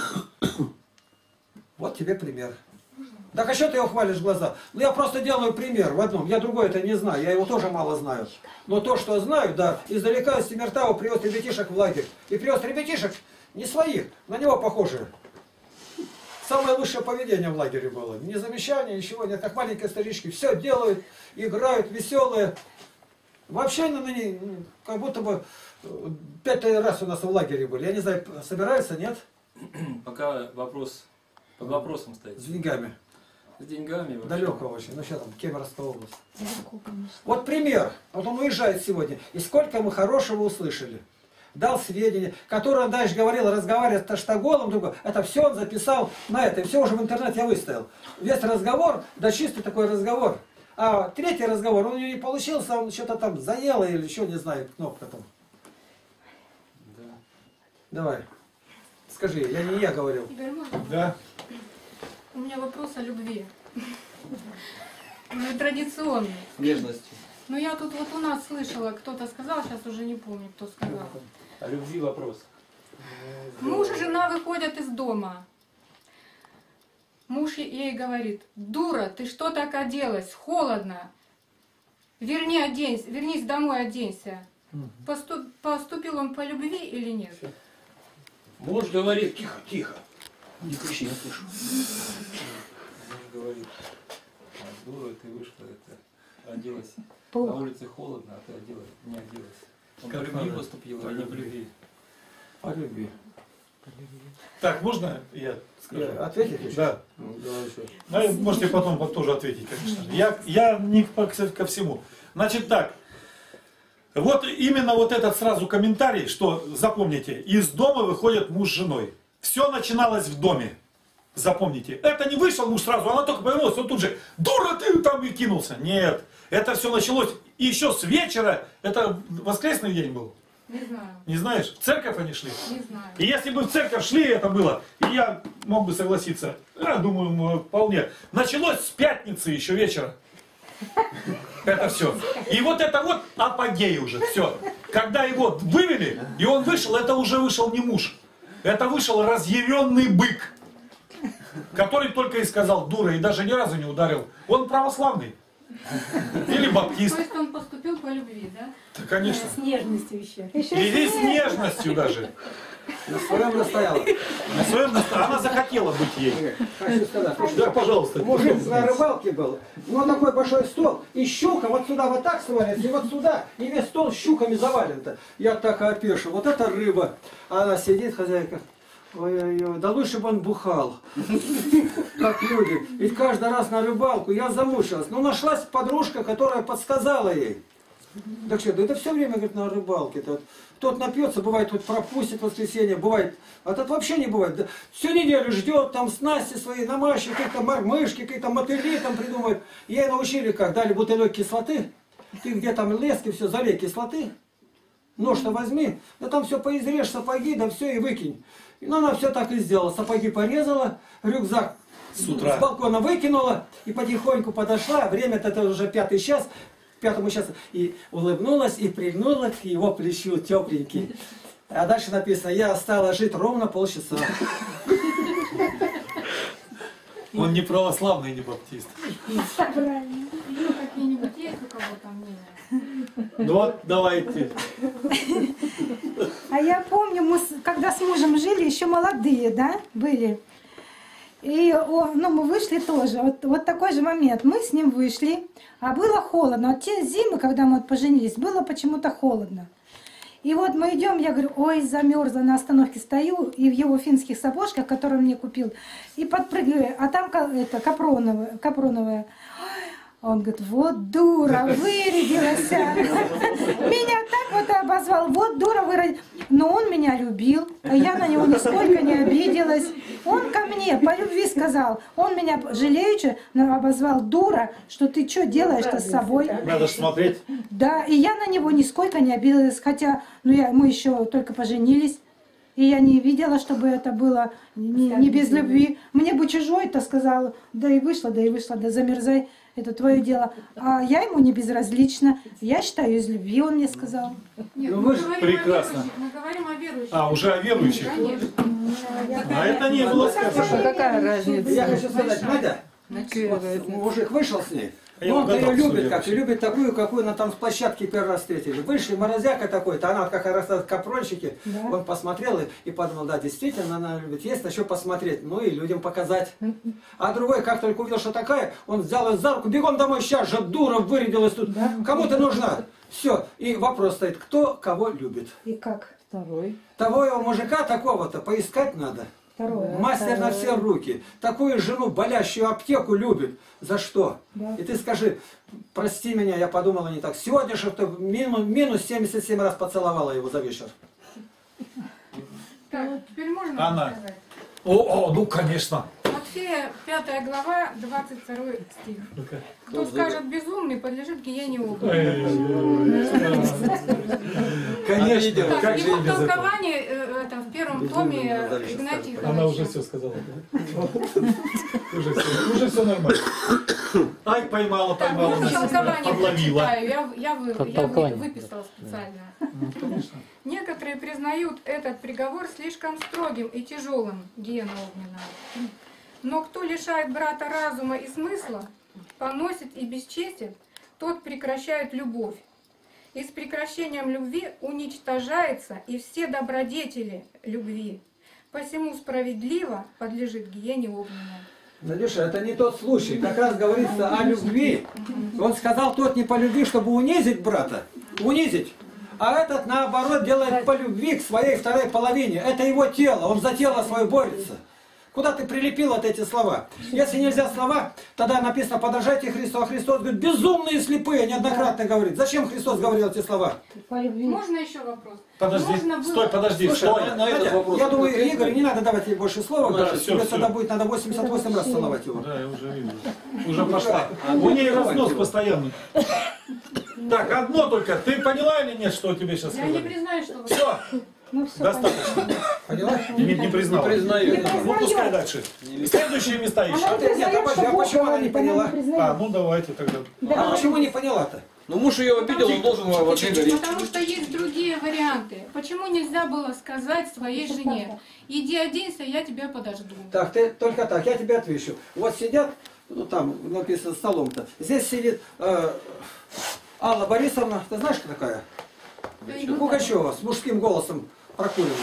Вот тебе пример. Так а что ты его хвалишь в глаза? Ну я просто делаю пример в одном. Я другой это не знаю, я его тоже мало знаю. Но то, что знаю, да, издалека из Тимиртау привез ребятишек в лагерь. И привез ребятишек не своих, на него похожие. Самое лучшее поведение в лагере было. Ни замечания, ничего нет, как маленькие старички. Все делают, играют, веселые. Вообще, как будто бы 5 раз у нас в лагере были. Я не знаю, собираются, нет? Пока вопрос под вопросом стоит. С деньгами. С деньгами вообще. Далеко очень. Ну, что там, Кемеровская область. Далеко, конечно. Вот пример. Вот он уезжает сегодня. И сколько мы хорошего услышали. Дал сведения, которые он дальше говорил, разговаривает с Таштаголом, другой. Это все он записал на это. И все уже в интернете я выставил. Весь разговор, да чистый такой разговор. А третий разговор, он у него не получился, он что-то там заело или еще, не знаю, кнопка там. Да. Давай. Скажи, я не я говорил. Игорь, можно? Да. У меня вопрос о любви. Ну, традиционный. Нежностью. Ну, я тут вот у нас слышала, кто-то сказал, сейчас уже не помню, кто сказал. О любви вопрос. Муж и жена выходят из дома. Муж ей говорит: дура, ты что так оделась? Холодно. Вернись домой, оденься. Поступил он по любви или нет? Муж говорит, Тихо, тихо. Не кричи, я слышу. муж говорит, дура, ты вышла, это, оделась. На Плохо. улице холодно, а ты не оделась. Он по Как любви надо. поступил, а не по любви. По любви. Так, можно я скажу? Ответить еще? Да. Ну, давай еще. Ну, и можете потом тоже ответить, конечно. Я не ко всему. Значит так, вот именно вот этот сразу комментарий, что запомните, из дома выходит муж с женой. Все начиналось в доме. Запомните. Это не вышел муж сразу, она только повернулась, он тут же, дура ты там и кинулся. Нет, это все началось и еще с вечера, это воскресный день был. Не знаю. Не знаешь, в церковь они шли. Не знаю. И если бы в церковь шли, это было, и я мог бы согласиться, я думаю, вполне. Началось с пятницы еще вечера. Это все. И вот это вот апогей уже, все. Когда его вывели, и он вышел, это уже вышел не муж. Это вышел разъяренный бык, который только и сказал дура, и даже ни разу не ударил. Он православный. Или баптист. То есть он поступил по любви, да? Да, конечно. С нежностью еще. И с нежностью даже. На своем настояла. На своем она захотела быть ей. Хочу сказать. Да, пожалуйста. Мужик на рыбалке был. Ну, такой большой стол, и щука вот сюда вот так свалится, и вот сюда, и весь стол щуками завален-то. Я так опешил. Вот это рыба. А она сидит, хозяйка. Ой-ой-ой, да лучше бы он бухал. Как люди. Ведь каждый раз на рыбалку я замучилась. Но нашлась подружка, которая подсказала ей. Так что, да это все время, говорит, на рыбалке. Тот напьется, бывает, вот пропустит воскресенье, бывает. А тот вообще не бывает. Да, всю неделю ждет, там снасти свои намащи, какие-то мормышки, какие-то мотыли там придумывают. Ей научили как, дали бутылек кислоты. Ты где там лески, все, залей кислоты. Нож-то возьми, да там все поизрежь, сапоги, да все и выкинь. Ну, она все так и сделала. Сапоги порезала, рюкзак С утра. с балкона выкинула и потихоньку подошла. Время-то это уже 5-й час, к 5-му часу. И улыбнулась и прильнула к его плечу тепленький. А дальше написано, я стала жить ровно полчаса. Он не православный, не баптист. Правильно. Ну, какие-нибудь есть у кого-то мнения? Ну вот, давайте. А я помню, мы, когда с мужем жили, еще молодые, да, были. И ну, мы вышли тоже. Вот такой же момент. Мы с ним вышли, а было холодно. Вот те зимы, когда мы вот поженились, было почему-то холодно. И вот мы идем, я говорю, ой, замерзла, на остановке стою, и в его финских сапожках, которые он мне купил, и подпрыгиваю, а там это капроновая. Он говорит, вот дура, вырядилась. Меня так вот обозвал, вот дура вырядилась. Но он меня любил, а я на него нисколько не обиделась. Он ко мне по любви сказал, он меня жалеючи обозвал, дура, что ты что делаешь-то с собой? Надо же смотреть. Да, и я на него нисколько не обиделась, хотя мы еще только поженились. И я не видела, чтобы это было не без любви. Мне бы чужой-то сказал, да и вышло, да замерзай. Это твое дело. А я ему не безразлична. Я считаю из любви, он мне сказал. Нет, Ну, мы вы же говорим прекрасно. о верующих, мы говорим о верующих. А, уже о верующих. Конечно. А это не было сказано. Какая разница? Я хочу сказать, Надя, вот мужик вышел с ней. А я Он угадал, ее что любит, я как и вообще. любит такую, какую на там с площадки первый раз встретили. Вышли, морозяка такой-то, она как раз капрончики. Да. Он посмотрел и подумал, да, действительно, она любит. Есть на что посмотреть, ну и людям показать. А другой, как только увидел, что такая, он взял ее за руку, бегом домой, сейчас же дура вырядилась тут. Да. Кому ты нужна? Все. И вопрос стоит, кто кого любит. И как? Второй. Того его мужика такого-то поискать надо. Второе. Мастер на все руки. Такую жену, болящую аптеку, любит. За что? Да. И ты скажи, прости меня, я подумала не так. Сегодня же ты минус 77 раз поцеловала его за вечер. Так, теперь можно Она. сказать? О, ну конечно. Матфея, 5 глава, 22 стих. Кто скажет безумный, подлежит гиене огненной. Конечно, Так, как же и его без этого. толкование это в первом томе Игнатия Она уже Ивановича. все сказала. Уже все нормально. Ай, поймала, Так, поймала. можно толкование Подловила. прочитаю? Я толкование. выписала специально. Конечно. Некоторые признают этот приговор слишком строгим и тяжелым, гиена огненная. Но кто лишает брата разума и смысла, поносит и бесчестит, тот прекращает любовь. И с прекращением любви уничтожается и все добродетели любви. Посему справедливо подлежит гиене огненной. Надюша, это не тот случай. Как раз говорится о любви. Он сказал, тот не по любви, чтобы унизить брата. Унизить. А этот, наоборот, делает по любви к своей второй половине. Это его тело. Он за тело свое борется. Куда ты прилепил вот эти слова? Если нельзя слова, тогда написано «подражайте Христу». А Христос говорит, безумные слепые, неоднократно говорит. Зачем Христос говорил эти слова? По любви. Можно еще вопрос? Подожди, Можно было- стой, подожди, Слушай, стой. на этот Надя, вопрос я думаю, ответь. Игорь, не надо давать ей больше слова. Да, даже. всё, Тебе всё. тогда будет надо 88 раз целовать его. Да, я уже вижу. Уже пошла. У нее разнос постоянный. Так, одно только. Ты поняла или нет, что тебе сейчас Я не сказали? признаю, что вы... Все, Ну все, достаточно. Поняла? Не признала. Признаю. Ну, пускай дальше. Следующие места Она еще. не признает, Нет, что а Бог почему она не говорит, она поняла? не признает. А, ну давайте тогда. А почему не поняла-то? Ну муж ее обидел, он должен в огне гореть. Потому что есть другие варианты. Почему нельзя было сказать своей жене, иди оденься, я тебя подожду. Так, ты только так, я тебе отвечу. Вот сидят, ну там написано столом-то, здесь сидит Алла Борисовна, ты знаешь, кто такая? Пугачева, с мужским голосом прокуренным.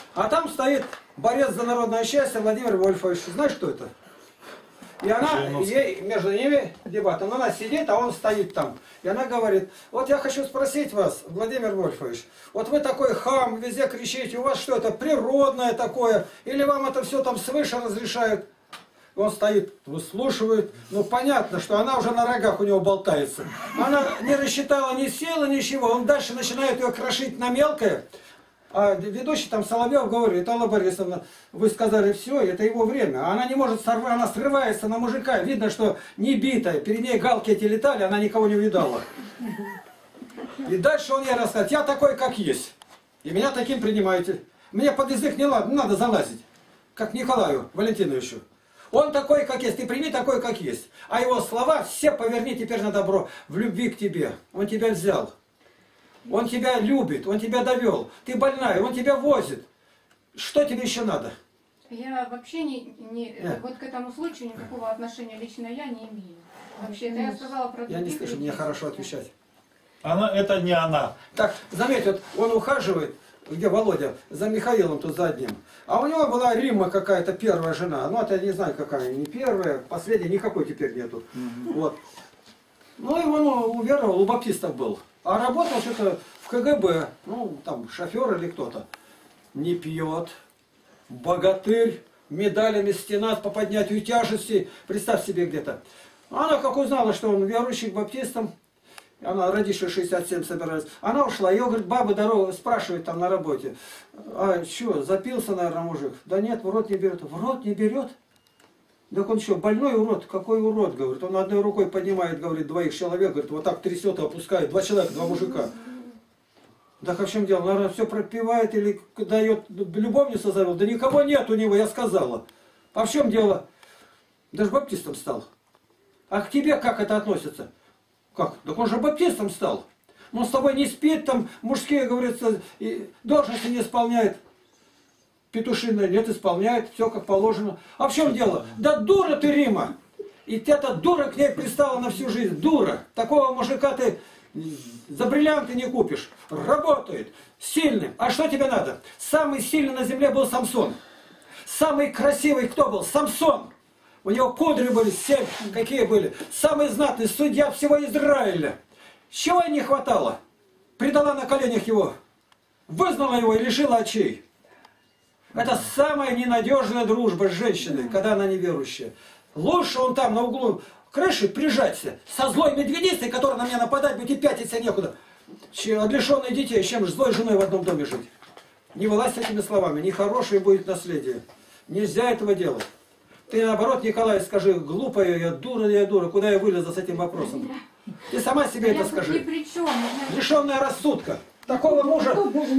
А там стоит борец за народное счастье Владимир Вольфович. Знаешь, кто это? И она, ей, между ними дебат. Она сидит, а он стоит там. И она говорит, вот я хочу спросить вас, Владимир Вольфович, вот вы такой хам, везде кричите, у вас что это, природное такое? Или вам это все там свыше разрешают? Он стоит, выслушивает. Ну, понятно, что она уже на рогах у него болтается. Она не рассчитала ни силы, ничего. Он дальше начинает ее крошить на мелкое. А ведущий там Соловьев говорит, Алла Борисовна, вы сказали все, это его время. Она не может сорвать, она срывается на мужика. Видно, что не битая, перед ней галки эти летали, она никого не увидала. И дальше он ей рассказывает, я такой, как есть. И меня таким принимаете. Мне под язык не надо залазить. Как Николаю Валентиновичу. Он такой, как есть, ты прими такой, как есть. А его слова все поверни теперь на добро. В любви к тебе. Он тебя взял. Он тебя любит, он тебя довел. Ты больная, он тебя возит. Что тебе еще надо? Я вообще вот к этому случаю никакого отношения лично я не имею. Вообще, это я сказала про Я не слышу, мне хорошо отвечать. Это не она. Так, заметь, вот он ухаживает, где Володя, за Михаилом тут за одним. А у него была Римма какая-то первая жена. Ну, это я не знаю какая, не первая, последняя, никакой теперь нету. Вот. Ну, и он уверовал, у баптистов был. А работал что-то в КГБ, ну, там, шофер или кто-то. Не пьет. Богатырь, медалями стенат по поднятию тяжести. Представь себе где-то. Она как узнала, что он верующий к баптистам, она родившая 67 собиралась, она ушла. Ее, говорит, баба дорогу спрашивает там на работе. А что, запился, наверное, мужик? Да нет, в рот не берет. В рот не берет? Так он что, больной урод? Какой урод, говорит. Он одной рукой поднимает, говорит, двоих человек, говорит, вот так трясет и опускает. 2 человека, 2 мужика. Так а в чем дело? Наверное, все пропивает или дает, любовницу завел? Да никого нет у него, я сказала. А в чем дело? Даже баптистом стал. А к тебе как это относится? Как? Так он же баптистом стал. Но с тобой не спит, там мужские, говорится, должности не исполняет. Петушиная нет, исполняет, все как положено. А в чем дело? Да дура ты, Рима! И эта дура к ней пристала на всю жизнь. Дура! Такого мужика ты за бриллианты не купишь. Работает. Сильным. А что тебе надо? Самый сильный на земле был Самсон. Самый красивый кто был? Самсон. У него кудри были 7. Какие были? Самый знатный судья всего Израиля. Чего ей не хватало? Предала на коленях его. Вызнала его и лишила очей. Это самая ненадежная дружба с женщиной, когда она неверующая. Лучше он там на углу крыши прижаться со злой медведицей, которая на меня нападает, будет и пятиться некуда. Лишенные детей, чем с злой женой в одном доме жить. Не вылазь с этими словами, нехорошее будет наследие. Нельзя этого делать. Ты наоборот, Николай, скажи, глупая я, дура, куда я вылезла с этим вопросом? Ты сама себе это скажи. Ни при чем. Лишенная рассудка. Такого мужа,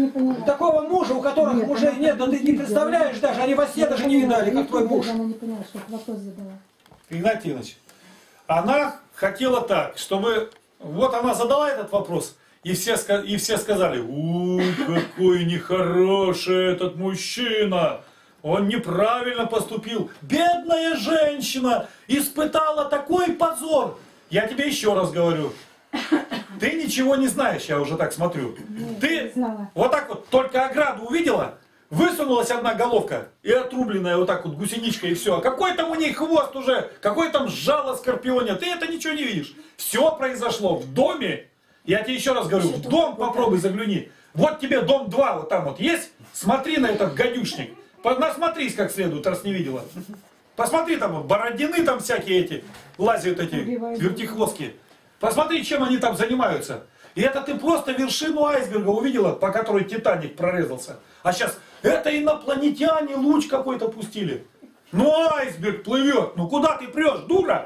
у которых мужей нет, да ты не представляешь даже, они во сне даже не видали, как твой муж. Она не поняла, что вопрос задала. Игнатий Иванович, она хотела так, чтобы... Вот она задала этот вопрос, и все сказали, какой нехороший этот мужчина, он неправильно поступил. Бедная женщина испытала такой позор. Я тебе еще раз говорю. Ты ничего не знаешь, я уже так смотрю. Ты вот так вот только ограду увидела, высунулась одна головка и отрубленная вот так вот гусеничка и все. А какой там у ней хвост уже, какой там жало скорпионе, ты это ничего не видишь. Все произошло в доме. Я тебе еще раз говорю, в дом попробуй загляни. Вот тебе дом 2 вот там вот есть. Смотри на этот гадюшник. Насмотрись как следует, раз не видела. Посмотри там вот бородины там всякие эти, лазят эти вертихвостки. Посмотри, чем они там занимаются. И это ты просто вершину айсберга увидела, по которой Титаник прорезался. А сейчас, это инопланетяне луч какой-то пустили. Ну айсберг плывет, ну куда ты прешь, дура?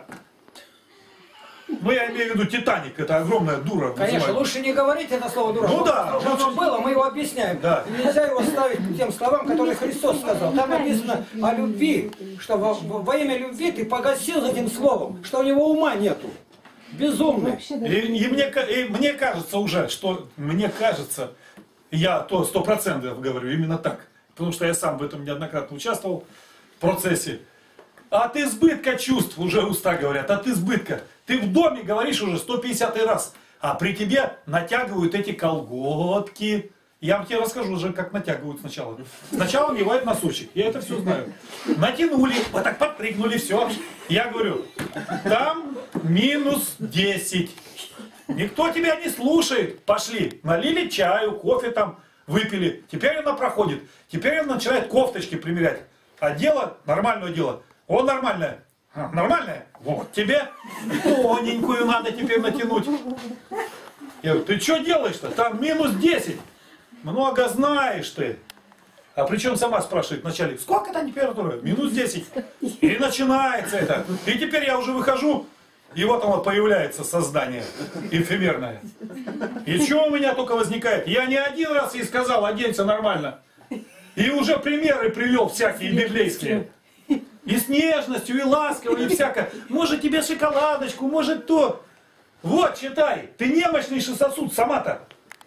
Ну я имею в виду Титаник, это огромная дура. Конечно, называют. лучше не говорить это слово дура. Ну да. Уже оно было, мы его объясняем. Да. Нельзя его ставить тем словам, которые Христос сказал. Там написано о любви, что во имя любви ты погасил за этим словом, что у него ума нету. Безумный. И мне кажется уже, что мне кажется, я то 100% говорю именно так, потому что я сам в этом неоднократно участвовал в процессе. От избытка чувств, уже уста говорят, от избытка. Ты в доме говоришь уже 150 раз, а при тебе натягивают эти колготки Я вам тебе расскажу уже, как натягивают сначала. Сначала надевают носочек, я это все знаю. Натянули, вот так подпрыгнули, все. Я говорю, там минус 10. Никто тебя не слушает. Пошли, налили чаю, кофе там, выпили. Теперь она проходит. Теперь она начинает кофточки примерять. А дело, нормальное дело. О, нормальное. Нормальное? Вот тебе тоненькую надо теперь натянуть. Я говорю, ты что делаешь-то? Там минус 10. Много знаешь ты. А причем сама спрашивает начальник, сколько там температура? Минус 10. И начинается это. И теперь я уже выхожу, и вот оно появляется создание эфемерное. И что у меня только возникает? Я не один раз ей сказал, оденься нормально. И уже примеры привел всякие библейские. И с нежностью, и ласково, и всякое. Может тебе шоколадочку, может то. Вот, читай. Ты немощнейший сосуд сама-то.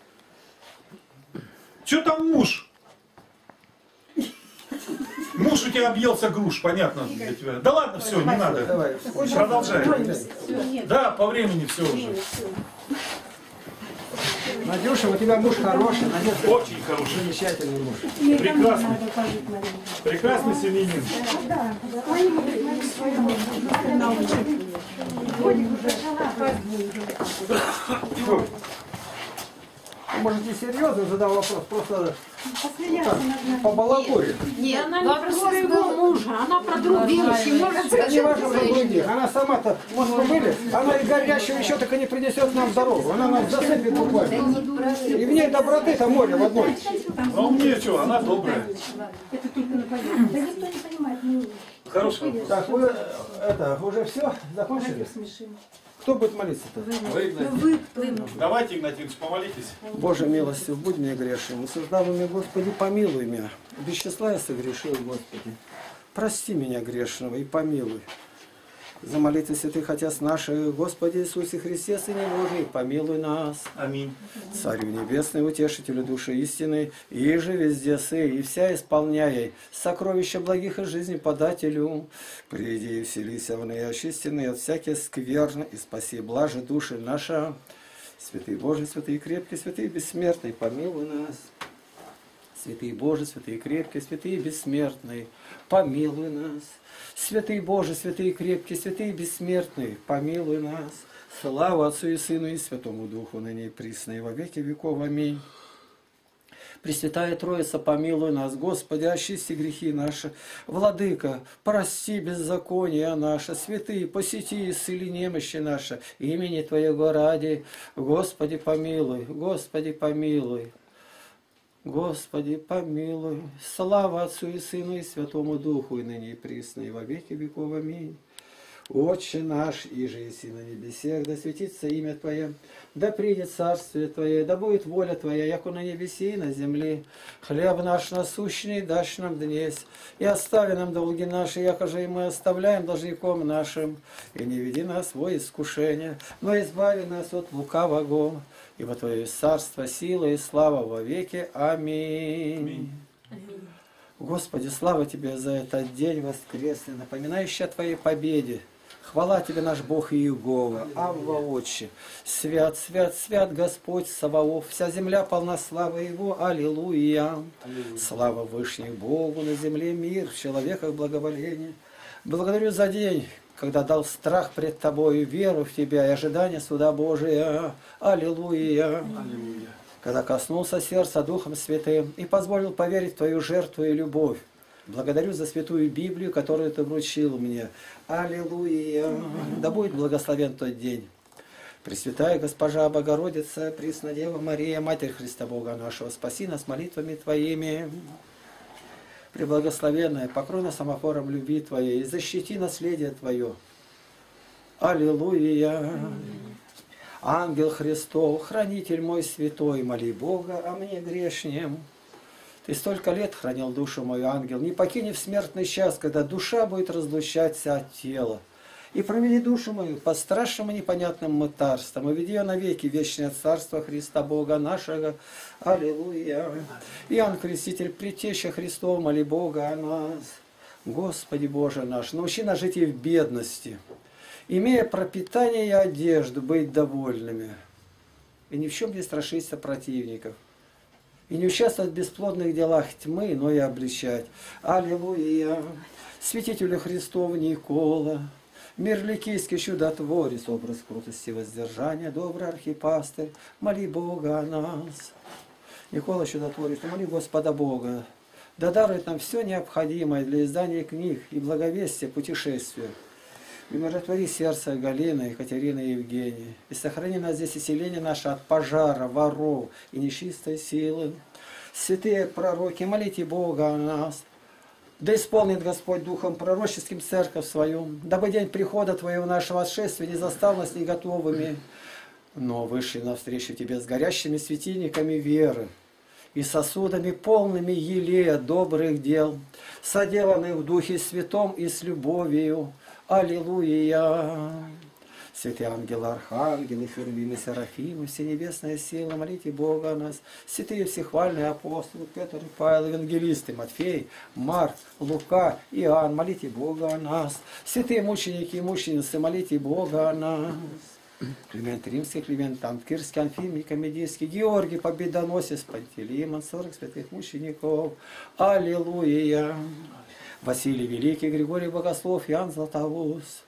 Что там муж? Муж у тебя объелся груш, понятно для тебя. Да ладно, все, не надо. Давай. Продолжай. Да, по времени все уже. Надюша, у тебя муж хороший, Надюша. Очень хороший. Замечательный муж. Прекрасный. Прекрасный семьянин. Может, не серьезно задал вопрос, просто по балагуре. Нет, она не про своего мужа, она про других. Да не важно про других. Она сама-то, может, побыли, она и горящего еще так и не принесет нам дорогу. Она нас засыпет буквально. И в ней доброты-то море в одной. А мне что, она добрая. Это только на поверхности. Да никто не понимает. Хорошо. Так, вы это, уже все? Закончили? Кто будет молиться-то? Давайте, Игнатий Ильич, помолитесь. Боже, милостив, будь мне грешным. Усуждавый Господи, помилуй меня. Без числа я согрешил, Господи. Прости меня грешного и помилуй. За молитвы святых Отец наших, Господи Иисусе Христе, Сыне Божий, помилуй нас. Аминь. Царю Небесный, Утешителю души истины, и же везде сы, и вся исполняй сокровища благих и жизни подателю. Приди и вселися в ныне очистенные от всяких скверн, и спаси блажи души наша. Святый Божий, святый крепкий, святый бессмертный, помилуй нас. Святый Божий, святый крепкий, святый бессмертный, помилуй нас. Святый Божий, святый крепкий, святый бессмертный, помилуй нас. Слава Отцу и Сыну и Святому Духу, ныне и присно и во веки веков. Аминь. Пресвятая Троица, помилуй нас, Господи, очисти грехи наши. Владыка, прости беззакония наши. Святые, посети и исцели немощи наши. Имени Твоего ради. Господи, помилуй, Господи, помилуй. Господи, помилуй. Слава Отцу и Сыну и Святому Духу, и ныне и присно, и во веки веков. Аминь. Отче наш, иже еси на небесех, да светится имя Твое, да придет царствие Твое, да будет воля Твоя, яко на небесе и на земле. Хлеб наш насущный дашь нам днесь, и остави нам долги наши, яко же и мы оставляем должником нашим. И не веди нас во искушение, но избави нас от лукавого. Ибо Твое царство, сила и слава во веки. Аминь. Господи, слава Тебе за этот день воскресный, напоминающий о Твоей победе. Хвала Тебе, наш Бог Иегова, Авва Отче. Свят, свят, свят Господь Саваоф, вся земля полна славы Его. Аллилуйя. Слава Вышних Богу, на земле мир, в человеках благоволение. Благодарю за день, когда дал страх пред Тобою, веру в Тебя и ожидание суда Божия. Аллилуйя. Аллилуйя. Когда коснулся сердца Духом Святым и позволил поверить в Твою жертву и любовь. Благодарю за святую Библию, которую Ты вручил мне. Аллилуйя. Да будет благословен тот день. Пресвятая Госпожа Богородица, Преснодева Мария, Матерь Христа Бога нашего, спаси нас молитвами Твоими. Преблагословенная, покрой нас самофором любви Твоей и защити наследие Твое. Аллилуйя. Ангел Христов, хранитель мой святой, моли Бога о мне грешнем. Ты столько лет хранил душу мою, ангел, не покини в смертный час, когда душа будет разлучаться от тела. И проведи душу мою по страшным и непонятным мытарствам, и веди ее навеки вечное царство Христа Бога нашего. Аллилуйя. Иоанн Креститель, Предтеча Христов, моли Бога о нас. Господи Боже наш, научи нас жить и в бедности, имея пропитание и одежду, быть довольными, и ни в чем не страшиться противников. И не участвовать в бесплодных делах тьмы, но и обличать. Аллилуйя! Святителю Христову Никола, мир ликийский чудотворец, образ крутости и воздержания, добрый архипастырь, моли Бога о нас. Никола чудотворец, моли Господа Бога, да дарует нам все необходимое для издания книг и благовестия путешествия. И умиротвори сердце Галины, Екатерины и Евгении. И сохрани нас здесь и селение наше от пожара, воров и нечистой силы. Святые пророки, молите Бога о нас. Да исполнит Господь Духом пророческим церковь свою, дабы день прихода Твоего нашего отшествия не застал нас не готовыми, но вышли навстречу Тебе с горящими светильниками веры и сосудами полными елея добрых дел, соделанных в Духе Святом и с любовью. Аллилуйя! Святые ангелы, архангелы, херувимы, серафимы, все небесные силы, молите Бога о нас. Святые всехвальные апостолы, Петр и Павел, евангелисты, Матфей, Марк, Лука, Иоанн, молите Бога о нас. Святые мученики и мученицы, молите Бога о нас. Климент Римский, Климент Танкирский, Анфимий, Комедийский, Георгий, Победоносец, Пантелеймон, 40 святых мучеников. Аллилуйя! Василий Великий, Григорий Богослов, Иоанн Златоуст,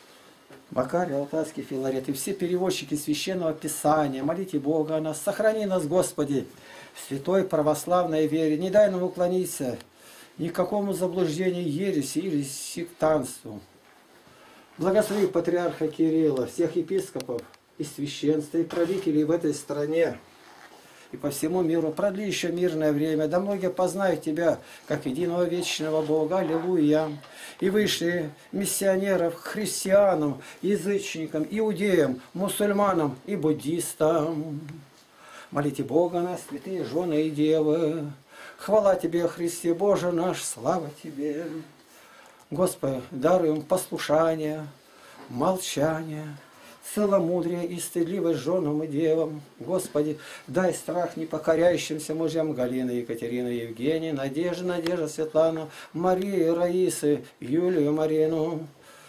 Макарий Алтайский, Филарет и все переводчики Священного Писания, молите Бога о нас, сохрани нас, Господи, в святой православной вере, не дай нам уклониться ни к какому заблуждению, ереси или сектантству. Благослови патриарха Кирилла, всех епископов и священства, и правителей в этой стране и по всему миру. Продли еще мирное время, да многие познают Тебя, как единого вечного Бога. Аллилуйя! И вышли миссионеров христианам, язычникам, иудеям, мусульманам и буддистам. Молите Бога нас, святые жены и девы. Хвала Тебе, Христе Боже наш, слава Тебе. Господи, даруем послушание, молчание, целомудрие и стыдливость женам и девам. Господи, дай страх непокоряющимся мужьям Галины, Екатерины, Евгении, Надежда, Светлану, Марию, Раисы, Юлию, Марину.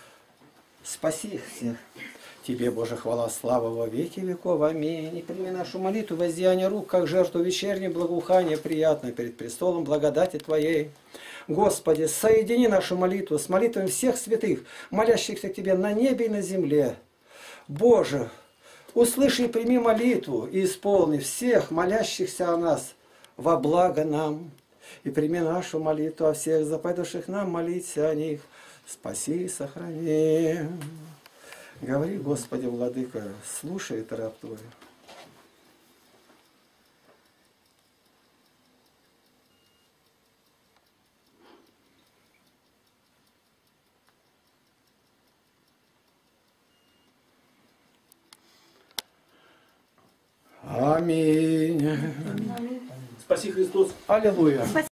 Спаси их всех. Тебе, Боже, хвала, слава во веки веков. Аминь. И прими нашу молитву, воздеяние рук, как жертву вечернее благоухание, приятное перед престолом благодати Твоей. Господи, соедини нашу молитву с молитвами всех святых, молящихся к Тебе на небе и на земле. Боже, услыши и прими молитву и исполни всех молящихся о нас во благо нам. И прими нашу молитву о всех заповедавших нам молиться о них. Спаси и сохрани. Говори, Господи, Владыка, слушает раб Твой. Аминь. Спаси Христос. Аллилуйя.